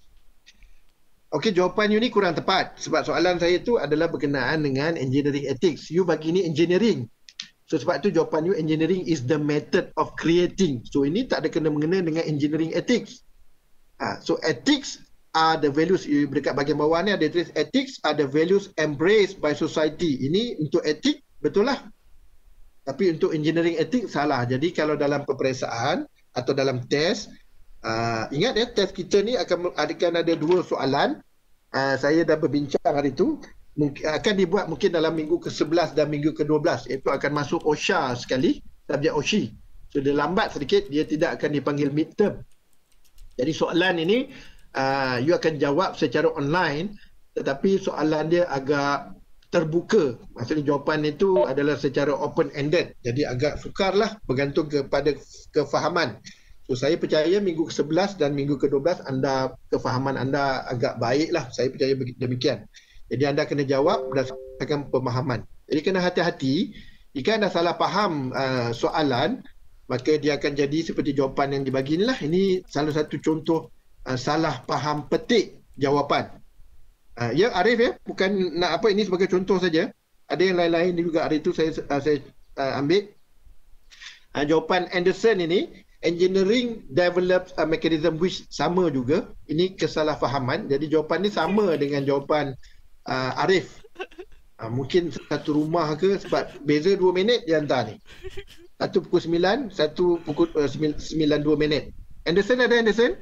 Okey, jawapan you ni kurang tepat. Sebab soalan saya tu adalah berkenaan dengan engineering ethics. You bagi ni engineering. So sebab tu jawapan you engineering is the method of creating. So ini tak ada kena-mengena dengan engineering ethics. So ethics are the values. Dekat bahagian bawah ni ada tulis ethics are the values embraced by society. Ini untuk etik betul lah. Tapi untuk engineering ethics salah. Jadi kalau dalam peperiksaan atau dalam test, ingat ya, test kita ni akan ada 2 soalan. Saya dah berbincang hari tu. Akan dibuat mungkin dalam minggu ke-11 dan minggu ke-12. Itu akan masuk OSHA sekali, subjek OSHI. So dia lambat sedikit, dia tidak akan dipanggil midterm. Jadi soalan ini you akan jawab secara online, tetapi soalan dia agak terbuka. Maksudnya jawapan itu adalah secara open-ended. Jadi agak sukarlah bergantung kepada kefahaman. So saya percaya minggu ke-11 dan minggu ke-12 kefahaman anda agak baiklah. Saya percaya demikian. Jadi anda kena jawab berdasarkan pemahaman. Jadi kena hati-hati. Jika anda salah faham soalan, maka dia akan jadi seperti jawapan yang dibagi inilah. Ini salah satu contoh salah faham petik jawapan. Ya Arif ya, bukan nak apa, ini sebagai contoh saja. Ada yang lain-lain juga hari itu saya ambil. Jawapan Anderson ini, engineering develops a mechanism which sama juga. Ini kesalahfahaman. Jadi jawapan ni sama dengan jawapan Arif. Mungkin satu rumah ke, sebab beza 2 minit dia hantar ni. Satu pukul 9, satu pukul 9.2 minit. Anderson ada Anderson?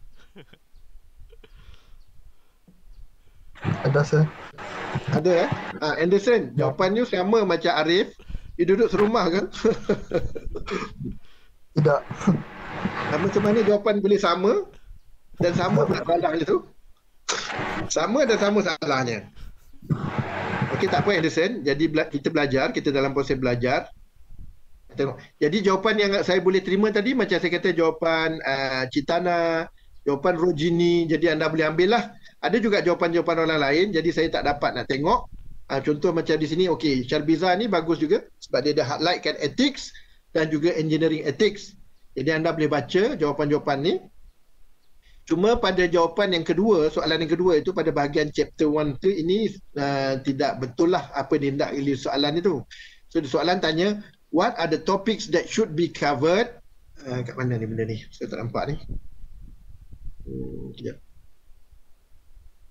Ada sir. Ada Anderson, jawapan you sama macam Arif. You duduk serumah kan? Tidak. Macam mana jawapan boleh sama dan sama pula salahnya tu? Sama dan sama salahnya. Okey, tak apa Anderson. Jadi kita belajar, kita dalam proses belajar. Tengok. Jadi jawapan yang saya boleh terima tadi macam saya kata jawapan Citana, jawapan Rogini. Jadi anda boleh ambil lah. Ada juga jawapan-jawapan orang lain. Jadi saya tak dapat nak tengok. Contoh macam di sini, okey, Syarbiza ni bagus juga sebab dia dah highlightkan ethics dan juga engineering ethics. Jadi anda boleh baca jawapan-jawapan ni. Cuma pada jawapan yang kedua, soalan yang kedua itu pada bahagian chapter 1 tu, ini tidak betul lah apa dia nak release soalan itu. So soalan tanya, what are the topics that should be covered? Kat mana ni benda ni? Saya tak nampak ni. Sekejap.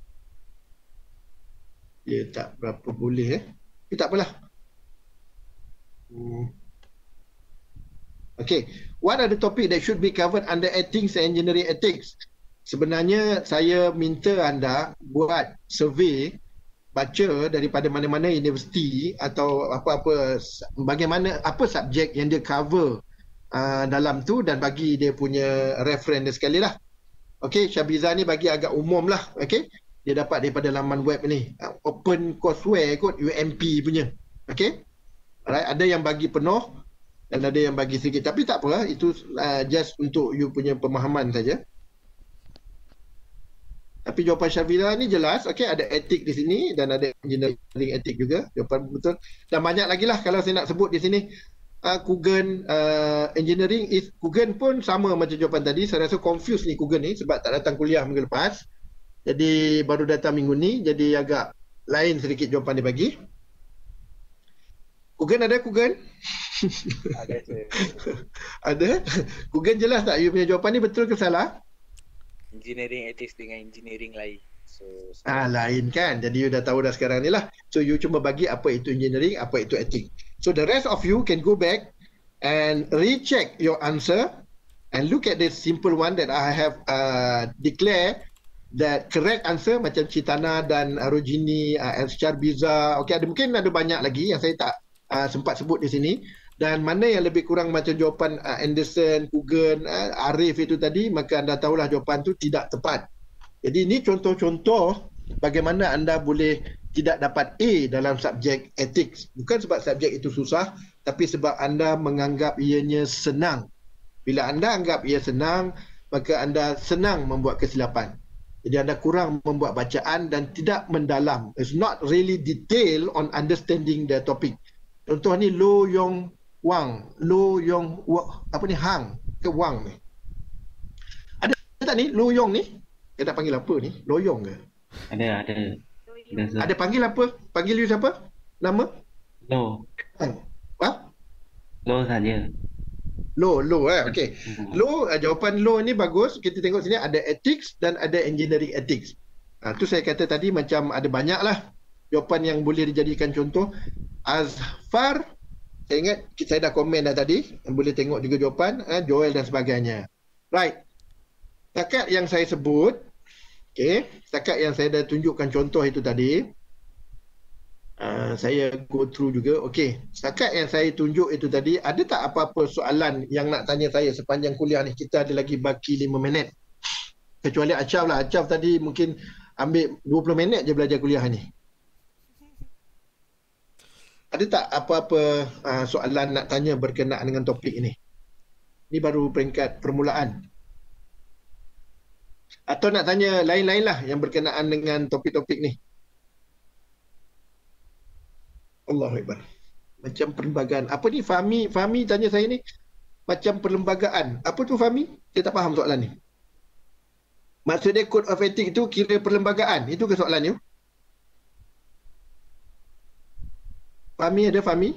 Dia tak berapa boleh tak apalah. Okay, what are the topic that should be covered under ethics and engineering ethics? Sebenarnya saya minta anda buat survey, baca daripada mana-mana universiti atau apa-apa, bagaimana, apa subjek yang dia cover dalam tu, dan bagi dia punya reference dia sekali lah. Okay, Syabiza ni bagi agak umum lah. Okay, dia dapat daripada laman web ni, Open Courseware kot, UMP punya. Okay, alright, ada yang bagi penuh dan ada yang bagi sedikit, tapi tak apa, itu just untuk you punya pemahaman saja. Tapi jawapan Syafira ni jelas. Okey, ada etik di sini dan ada engineering etik juga. Jawapan betul. Dan banyak lagi lah kalau saya nak sebut di sini. Kugen engineering is, Kugen pun sama macam jawapan tadi. Saya rasa confuse ni Kugen ni sebab tak datang kuliah minggu lepas. Jadi baru datang minggu ni, jadi agak lain sedikit jawapan dia bagi. Kugen ada Kugen? Ada saya. Ada. Kugen jelas tak you punya jawapan ni betul ke salah? Engineering ethics dengan engineering lain. So lain kan. Jadi you dah tahu dah sekarang ni lah. So you cuma bagi apa itu engineering, apa itu ethics. So the rest of you can go back and recheck your answer and look at this simple one that I have declared that correct answer, macam Citana dan Rojini, Syarbiza. Okay, mungkin ada banyak lagi yang saya tak sempat sebut di sini. Dan mana yang lebih kurang macam jawapan Anderson, Kugen, Arif itu tadi, maka anda tahulah jawapan tu tidak tepat. Jadi ini contoh-contoh bagaimana anda boleh tidak dapat A dalam subjek ethics. Bukan sebab subjek itu susah, tapi sebab anda menganggap ianya senang. Bila anda anggap ia senang, maka anda senang membuat kesilapan. Jadi anda kurang membuat bacaan dan tidak mendalam. It's not really detail on understanding the topic. Contoh ni Lo Yong Wang, apa ni, Hang ke Wang ni? Ada tak ni Lo Yong ni? Dia nak panggil apa ni? Lo Yong ke? Ada. Ada panggil apa? Panggil you siapa? Nama? Lo. Apa? Lo saja. Lo okey. Lo, jawapan Lo ni bagus. Kita tengok sini ada ethics dan ada engineering ethics. Tu saya kata tadi macam ada banyak lah jawapan yang boleh dijadikan contoh. Azfar, saya ingat saya dah komen dah tadi, boleh tengok juga jawapan, Joel dan sebagainya. Right. Setakat yang saya sebut, okay, setakat yang saya dah tunjukkan contoh itu tadi, saya go through juga. Okay, setakat yang saya tunjuk itu tadi, ada tak apa-apa soalan yang nak tanya saya sepanjang kuliah ni? Kita ada lagi baki 5 minit. Kecuali Acaf lah. Acaf tadi mungkin ambil 20 minit je belajar kuliah ni. Ada tak apa-apa soalan nak tanya berkenaan dengan topik ini? Ini baru peringkat permulaan. Atau nak tanya lain-lain lah yang berkenaan dengan topik-topik ni. Allahu Akbar. Macam perlembagaan. Apa ni Fahmi tanya saya ni? Macam perlembagaan. Apa tu Fahmi? Saya tak faham soalan ni. Maksudnya Code of Ethics tu kira perlembagaan. Itu ke soalan you? Fahmi ada Fahmi?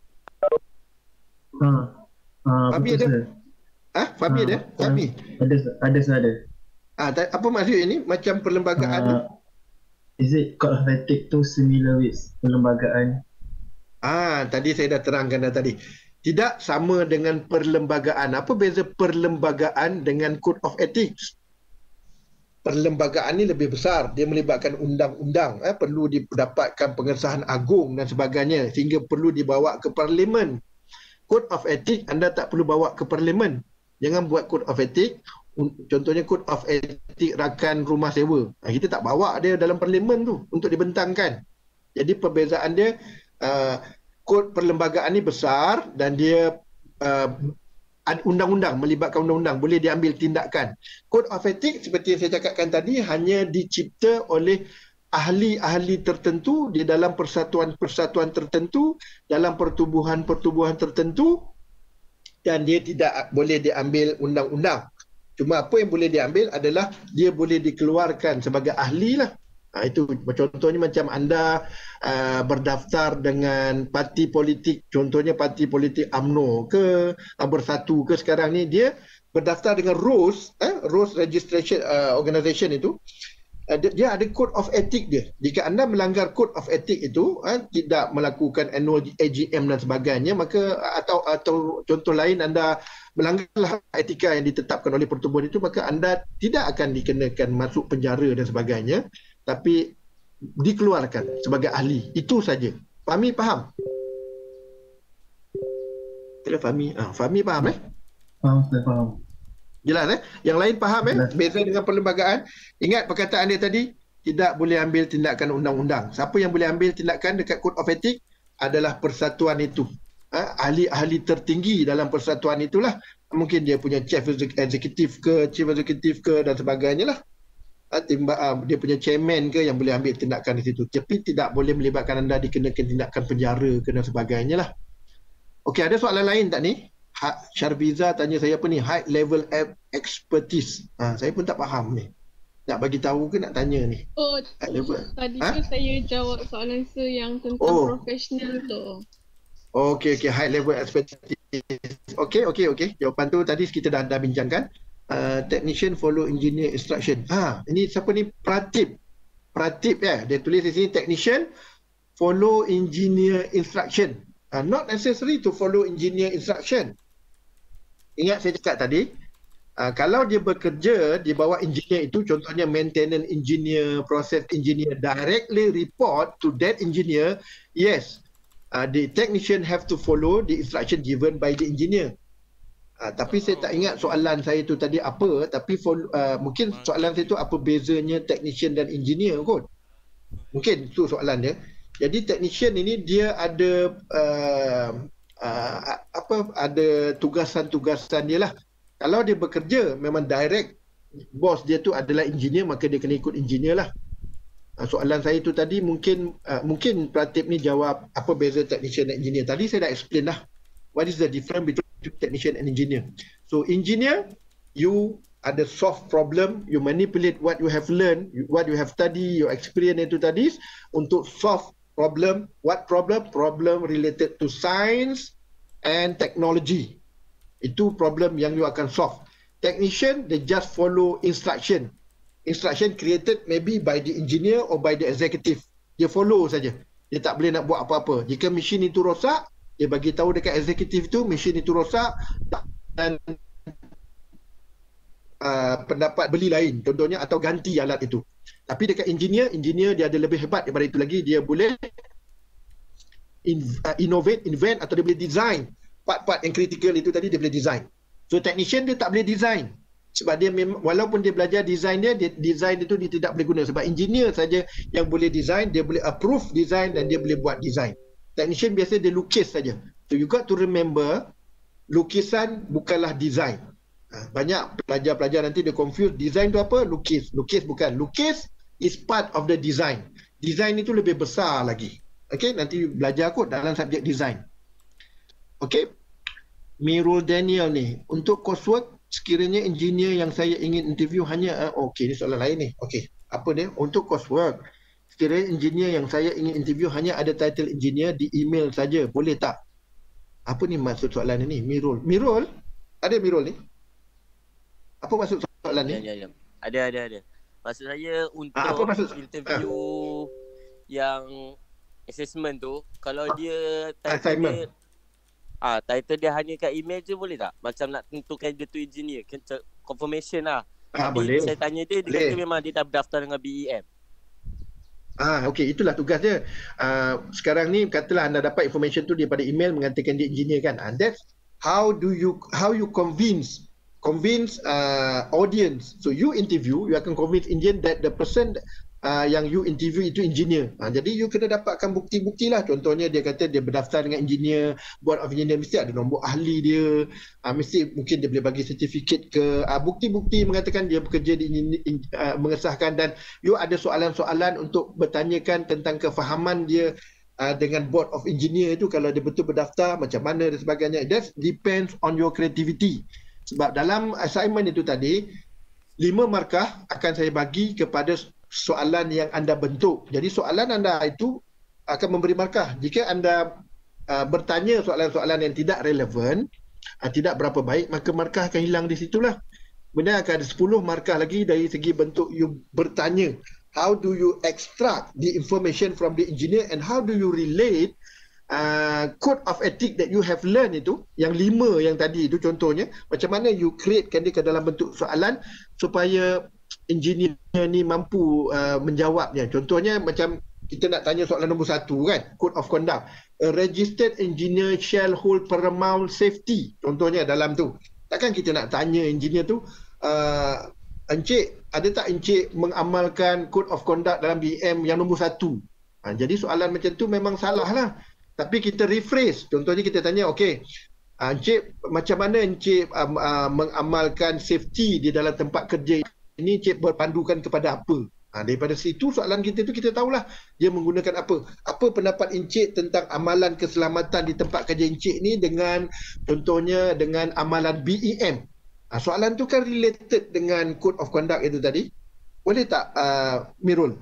Fahmi ada? Fahmi ada? Fahmi? Ada. Apa maksud ini? Macam perlembagaan tu? Is it Code of Ethics tu similar with perlembagaan? Tadi saya dah terangkan dah tadi. Tidak sama dengan perlembagaan. Apa beza perlembagaan dengan Code of Ethics? Perlembagaan ni lebih besar, dia melibatkan undang-undang, perlu didapatkan pengesahan agung dan sebagainya sehingga perlu dibawa ke parlimen. Code of Ethics anda tak perlu bawa ke parlimen. Jangan buat Code of Ethics, contohnya Code of Ethics rakan rumah sewa. Kita tak bawa dia dalam parlimen tu untuk dibentangkan. Jadi perbezaan dia, kod perlembagaan ni besar dan dia undang-undang, melibatkan undang-undang, boleh diambil tindakan. Code of Ethics seperti yang saya cakapkan tadi hanya dicipta oleh ahli-ahli tertentu di dalam persatuan-persatuan tertentu, dalam pertubuhan-pertubuhan tertentu, dan dia tidak boleh diambil undang-undang. Cuma apa yang boleh diambil adalah dia boleh dikeluarkan sebagai ahli lah. Itu contohnya macam anda berdaftar dengan parti politik, contohnya parti politik UMNO ke Bersatu ke sekarang ni, dia berdaftar dengan ROS, ROS Registration Organisation itu. dia ada code of ethic dia. Jika anda melanggar code of ethic itu, tidak melakukan annual AGM dan sebagainya, maka atau contoh lain anda melanggar etika yang ditetapkan oleh pertubuhan itu, maka anda tidak akan dikenakan masuk penjara dan sebagainya, tapi dikeluarkan sebagai ahli. Itu saja. Fahmi faham? Tidak Fahmi. Fahmi faham Faham, saya faham. Jelas Yang lain faham Beza dengan perlembagaan. Ingat perkataan dia tadi, tidak boleh ambil tindakan undang-undang. Siapa yang boleh ambil tindakan dekat Code of Ethics adalah persatuan itu. Ahli-ahli tertinggi dalam persatuan itulah. Mungkin dia punya chief executive ke dan sebagainya lah. Dia punya chairman ke yang boleh ambil tindakan di situ. Tapi tidak boleh melibatkan anda dikenakan tindakan penjara ke dan sebagainya lah. Okey, ada soalan lain tak ni? Syarbiza tanya saya apa ni? High level expertise. Saya pun tak faham ni. Nak bagi tahu ke nak tanya ni? Oh, tadi tu saya jawab soalan yang tentang profesional tu. Okey, high level expertise. Okey. Jawapan tu tadi kita dah bincangkan. Technician follow engineer instruction. Ini siapa ni? Pratip Dia tulis di sini technician follow engineer instruction. Not necessary to follow engineer instruction. Ingat saya cakap tadi, kalau dia bekerja di bawah engineer itu, contohnya maintenance engineer, process engineer, directly report to that engineer, yes, the technician have to follow the instruction given by the engineer. Tapi saya tak ingat soalan saya tu tadi apa, tapi mungkin soalan saya tu apa bezanya technician dan engineer kot. Mungkin tu soalan dia. Jadi technician ini dia ada ada tugasan-tugasan dia lah. Kalau dia bekerja memang direct bos dia tu adalah engineer, maka dia kena ikut engineer lah. Soalan saya tu tadi mungkin Pratip ni jawab apa beza technician dan engineer. Tadi saya dah explain lah what is the difference between technician and engineer. So engineer, you ada solve problem, you manipulate what you have learned, what you have study, your experience itu tadi untuk solve problem. What problem? Problem related to science and technology. Itu problem yang you akan solve. Technician, they just follow instruction. Instruction created maybe by the engineer or by the executive. Dia follow saja. Dia tak boleh nak buat apa-apa. Jika mesin itu rosak, dia bagi tahu dekat executive tu mesin itu rosak dan pendapat beli lain contohnya, atau ganti alat itu. Tapi dekat engineer dia ada lebih hebat daripada itu lagi. Dia boleh innovate, invent, atau dia boleh design part-part yang critical itu tadi, dia boleh design. So technician dia tak boleh design. Sebab dia walaupun dia belajar design dia design itu dia tidak boleh guna. Sebab engineer saja yang boleh design, dia boleh approve design dan dia boleh buat design. Technician biasa dia lukis saja. So you got to remember, lukisan bukanlah design. Banyak pelajar-pelajar nanti dia confuse design tu apa? Lukis. Lukis bukan. Lukis is part of the design. Design itu lebih besar lagi. Okay, nanti belajar kot dalam subjek design. Okay. Mirul Daniel ni, untuk coursework sekiranya engineer yang saya ingin interview hanya okey, ni soalan lain ni. Okey, apa dia? Untuk coursework sekiranya engineer yang saya ingin interview hanya ada title engineer di email saja, boleh tak? Apa ni maksud soalan ni? Mirul. Mirul? Ada Mirul ni? Apa maksud soalan ni? Ya. Ada. Maksud saya untuk interview yang assessment tu, kalau dia title title dia hanya kat email je boleh tak? Macam nak tentukan dia tu engineer, confirmation lah. Boleh. Saya tanya dia kata memang dia dah berdaftar dengan BEM. Okey, itulah tugas dia. Sekarang ni katalah anda dapat information tu daripada email mengatakan dia engineer kan. And that's how you convince audience. So you interview, you akan convince Indian that the person yang you interview itu engineer. Jadi you kena dapatkan bukti-bukti lah. Contohnya dia kata dia berdaftar dengan engineer, board of engineer, mesti ada nombor ahli dia. Mesti mungkin dia boleh bagi sertifikat ke. Bukti-bukti mengatakan dia bekerja di mengesahkan, dan you ada soalan-soalan untuk bertanyakan tentang kefahaman dia dengan board of engineer itu, kalau dia betul berdaftar macam mana dan sebagainya. That depends on your creativity. Sebab dalam assignment itu tadi 5 markah akan saya bagi kepada soalan yang anda bentuk. Jadi soalan anda itu akan memberi markah. Jika anda bertanya soalan-soalan yang tidak relevan, tidak berapa baik, maka markah akan hilang di situlah. Kemudian akan ada 10 markah lagi dari segi bentuk you bertanya how do you extract the information from the engineer, and how do you relate code of ethic that you have learned itu, yang 5 yang tadi itu contohnya, macam mana you createkan dia ke dalam bentuk soalan supaya engineer ni mampu menjawabnya. Contohnya macam kita nak tanya soalan nombor 1 kan, code of conduct. A registered engineer shall hold paramount safety. Contohnya dalam tu. Takkan kita nak tanya engineer tu, Encik, ada tak Encik mengamalkan code of conduct dalam BM yang nombor 1? Jadi soalan macam tu memang salah lah. Tapi kita rephrase. Contohnya kita tanya, okey, Encik, macam mana Encik mengamalkan safety di dalam tempat kerja ini, Encik berpandukan kepada apa? Daripada situ soalan kita tu kita tahulah dia menggunakan apa. Apa pendapat Encik tentang amalan keselamatan di tempat kerja Encik ni dengan contohnya dengan amalan BEM. Soalan tu kan related dengan code of conduct itu tadi. Boleh tak Mirul?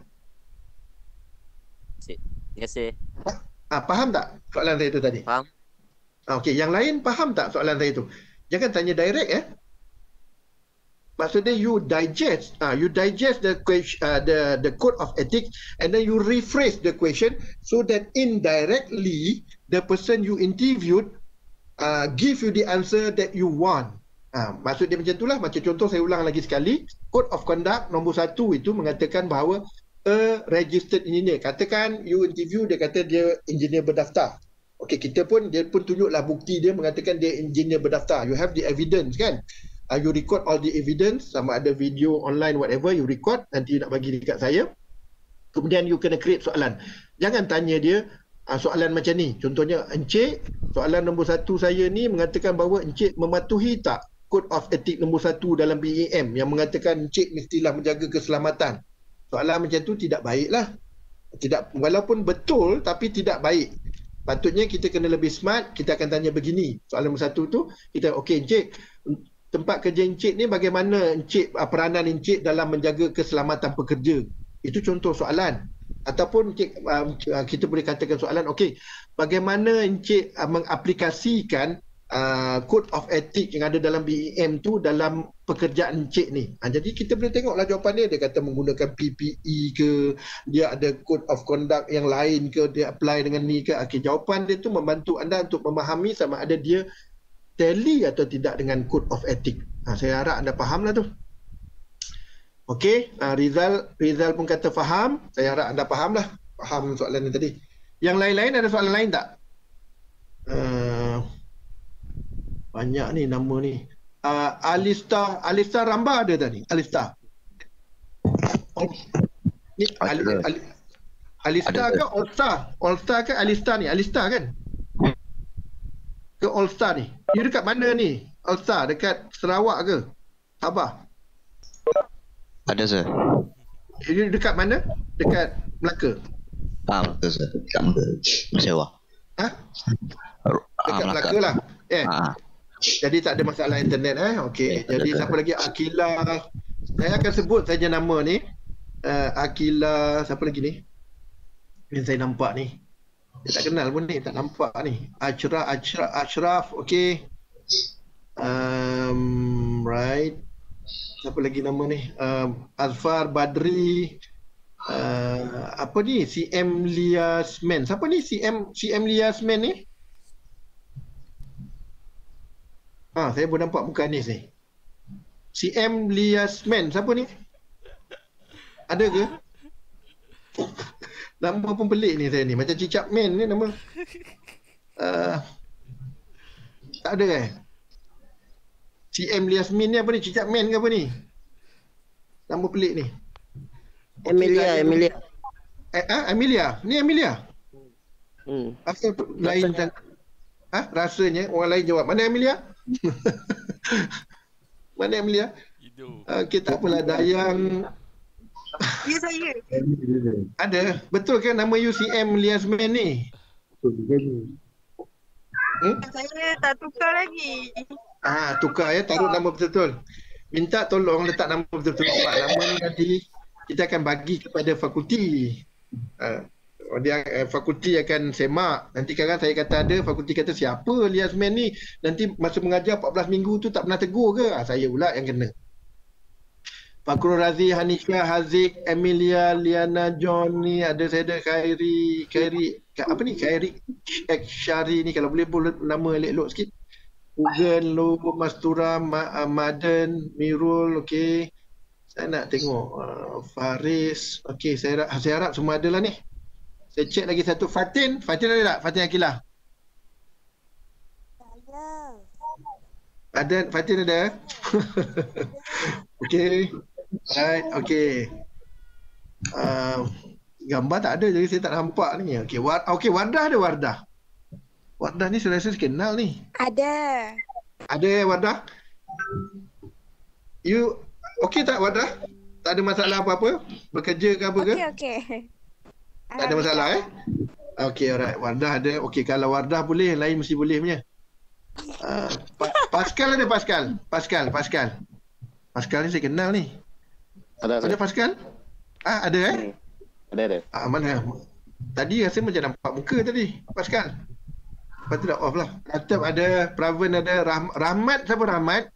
Ya, saya. Faham tak soalan saya itu tadi? Faham. Okey, yang lain faham tak soalan saya itu? Jangan tanya direct Maksudnya you digest the question, the code of ethics, and then you rephrase the question so that indirectly the person you interviewed give you the answer that you want. Maksud dia macam itulah. Macam contoh saya ulang lagi sekali, code of conduct nombor 1 itu mengatakan bahawa a registered engineer. Katakan you interview, dia kata dia engineer berdaftar. Okey, dia pun tunjuklah bukti dia mengatakan dia engineer berdaftar. You have the evidence kan? You record all the evidence, sama ada video online whatever you record, nanti nak bagi dekat saya. Kemudian you kena create soalan. Jangan tanya dia soalan macam ni. Contohnya, Encik, soalan nombor 1 saya ni mengatakan bahawa Encik mematuhi tak code of ethic nombor 1 dalam BEM yang mengatakan Encik mestilah menjaga keselamatan. Soalan macam tu tidak baiklah. Walaupun betul tapi tidak baik. Patutnya kita kena lebih smart. Kita akan tanya begini. Soalan nombor 1 tu kita, okey Encik, tempat kerja Encik ni bagaimana Encik, peranan Encik dalam menjaga keselamatan pekerja? Itu contoh soalan. Ataupun Encik, kita boleh katakan soalan, okey, bagaimana Encik mengaplikasikan code of ethic yang ada dalam BEM tu dalam pekerjaan Encik ni? Jadi kita boleh tengoklah jawapan dia. Dia kata menggunakan PPE ke, dia ada code of conduct yang lain ke, dia apply dengan ni ke. Okey, jawapan dia tu membantu anda untuk memahami sama ada dia tally atau tidak dengan code of ethic. Saya harap anda fahamlah tu. Okey, Rizal pun kata faham. Saya harap anda fahamlah. Faham soalan ni tadi. Yang lain-lain ada soalan lain tak? Banyak ni nama ni. Alista Ramba ada tadi. Alista. Ni Alista ke All-Star? All-Star ke Alista ni? Alista kan? Ke All-Star ni? You dekat mana ni? All-Star dekat Sarawak ke? Sabah? Ada sir. You dekat mana? Dekat Melaka? Melaka sir. Dekat Melaka. Sewa. Dekat Melaka lah. Jadi tak ada masalah internet Okey. Jadi siapa lagi? Akila. Saya akan sebut saja nama ni. Akila, siapa lagi ni? Yang saya nampak ni. Dia tak kenal pun ni, tak nampak ni. Ashraf, okey. Right. Siapa lagi nama ni? Azfar Badri. Apa ni? CM Liasman. Siapa ni CM Liasman ni? Saya pun nampak muka Anis ni. CM Liasman. Siapa ni? Ada ke? Nama pun pelik ni saya ni. Macam Cicak Man ni nama. Tak ada CM Liasmin ni apa ni? Cicak Man ke apa ni? Nama pelik ni. Amelia. Amelia? Ni Amelia? Apa lain dan rasanya orang lain jawab. Mana Amelia? Mana Amelia? Okey, tak apalah. Dayang. Ya saya. Ada. Betul kan nama UCM Liasman ni? Saya tak tukar lagi. Tukar taruh nama betul-betul. Minta tolong letak nama betul-betul. Sebab nama ni nanti kita akan bagi kepada fakulti. Fakulti akan semak. Nanti kadang saya kata ada, fakulti kata siapa Liasman ni? Nanti masa mengajar 14 minggu tu tak pernah tegur ke? Saya pula yang kena. Fakrul Razi, Hanisha, Haziq, Emilia, Liana, John ni ada, saya ada Khairi apa ni, Khairi Syari ni, kalau boleh nama elok sikit. Ugen, Lo, Mastura, Maden, Mirul, okey. Saya nak tengok Faris, okey, saya harap semua ada lah ni. Saya check lagi satu. Fatin ada tak? Fatin Akilah. Ada. Fatin ada? Okey. Right, okey. Gambar tak ada, jadi saya tak nampak ni. Okey, Wardah ada, Wardah. Wardah ni saya rasa kenal ni. Ada. Ada Wardah? You okey tak Wardah? Tak ada masalah apa-apa? Bekerja ke apa ke? Okey. Tak ada masalah Okey, alright. Wardah ada. Okey, kalau Wardah boleh, lain mesti boleh punya. Pascal ada, Pascal. Pascal ni saya kenal ni. Ada Pascal? Ada Ada. Mana? Tadi rasa macam nampak muka tadi, Pascal. Lepas tu dah off lah. Atap ada, Praven ada, Rahmat, siapa Rahmat?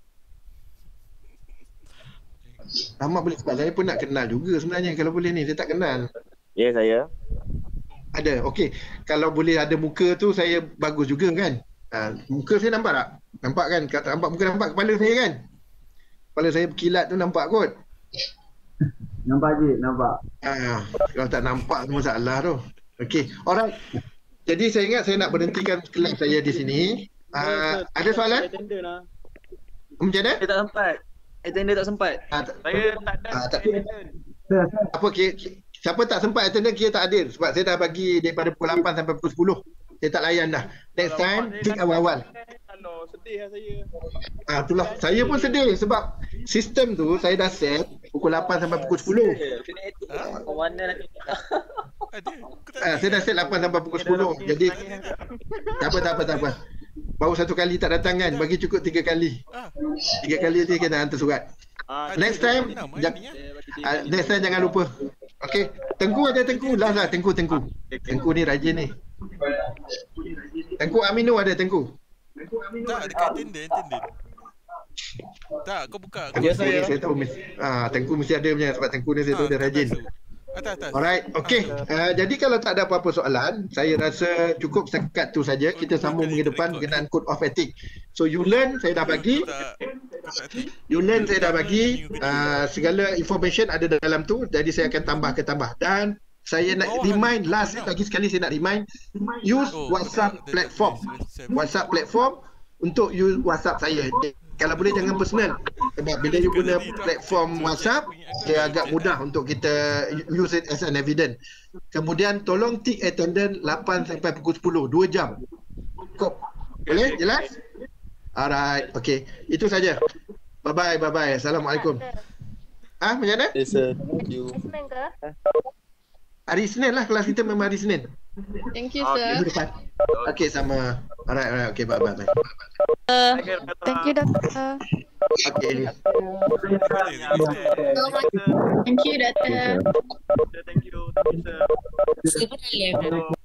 Rahmat boleh, sebab saya pun nak kenal juga sebenarnya kalau boleh ni, saya tak kenal. Ya, saya. Ada, okey. Kalau boleh ada muka tu saya bagus juga kan. Muka saya nampak tak? Nampak kan? Nampak muka, nampak kepala saya kan? Kepala saya berkilat tu nampak kot. Nampak je, nampak. Kalau tak nampak tu masalah tu. Okey, alright. Jadi saya ingat saya nak berhentikan kelas saya di sini. Ada soalan? Macam mana? Dia tak sempat. Attender tak sempat. Saya tak ada. Apa siapa tak sempat attendance kira tak adil sebab saya dah bagi daripada pukul 8 sampai pukul 10. Saya tak layan dah. Next time tick awal-awal. Kalau sedih lah saya. Itulah. Saya pun sedih sebab sistem tu saya dah set pukul 8 sampai pukul 10. Saya dah set 8 sampai pukul 10. Jadi tak apa. Baru satu kali tak datang kan. Bagi cukup 3 kali. 3 kali dia kena hantar surat. Next time jangan lupa. Okey, Tengku ada, Tengku. Lah Tengku. Tengku ni rajin ni. Tengku Aminu ada, Tengku. Tak, dekat attendant. Tak, kau buka. Saya tahu Tengku mesti ada punya sebab Tengku ni saya tahu dia rajin. Atas. Alright, okey. Jadi kalau tak ada apa-apa soalan, saya rasa cukup sekat tu saja. Kita sambung minggu depan berkenaan code of ethics. So you learn, saya dah bagi. Segala information ada dalam tu. Jadi saya akan tambah. Dan saya nak remind lagi sekali saya nak remind, use WhatsApp platform. WhatsApp platform untuk use WhatsApp saya. Kalau boleh jangan personal. Sebab bila you guna platform WhatsApp, dia agak mudah untuk kita use it as an evidence. Kemudian tolong tick attendance 8 sampai pukul 10, 2 jam. Cukup. Boleh? Jelas? Alright, okay. Itu saja. Bye-bye. Assalamualaikum. Macam mana? Yes sir, thank you. Hari Isnin lah, kelas kita memang hari Isnin. Thank you sir. Okay, sama. Alright, okay, bye. Thank you, Doctor. Okay. Thank you, Doctor. Thank you sir.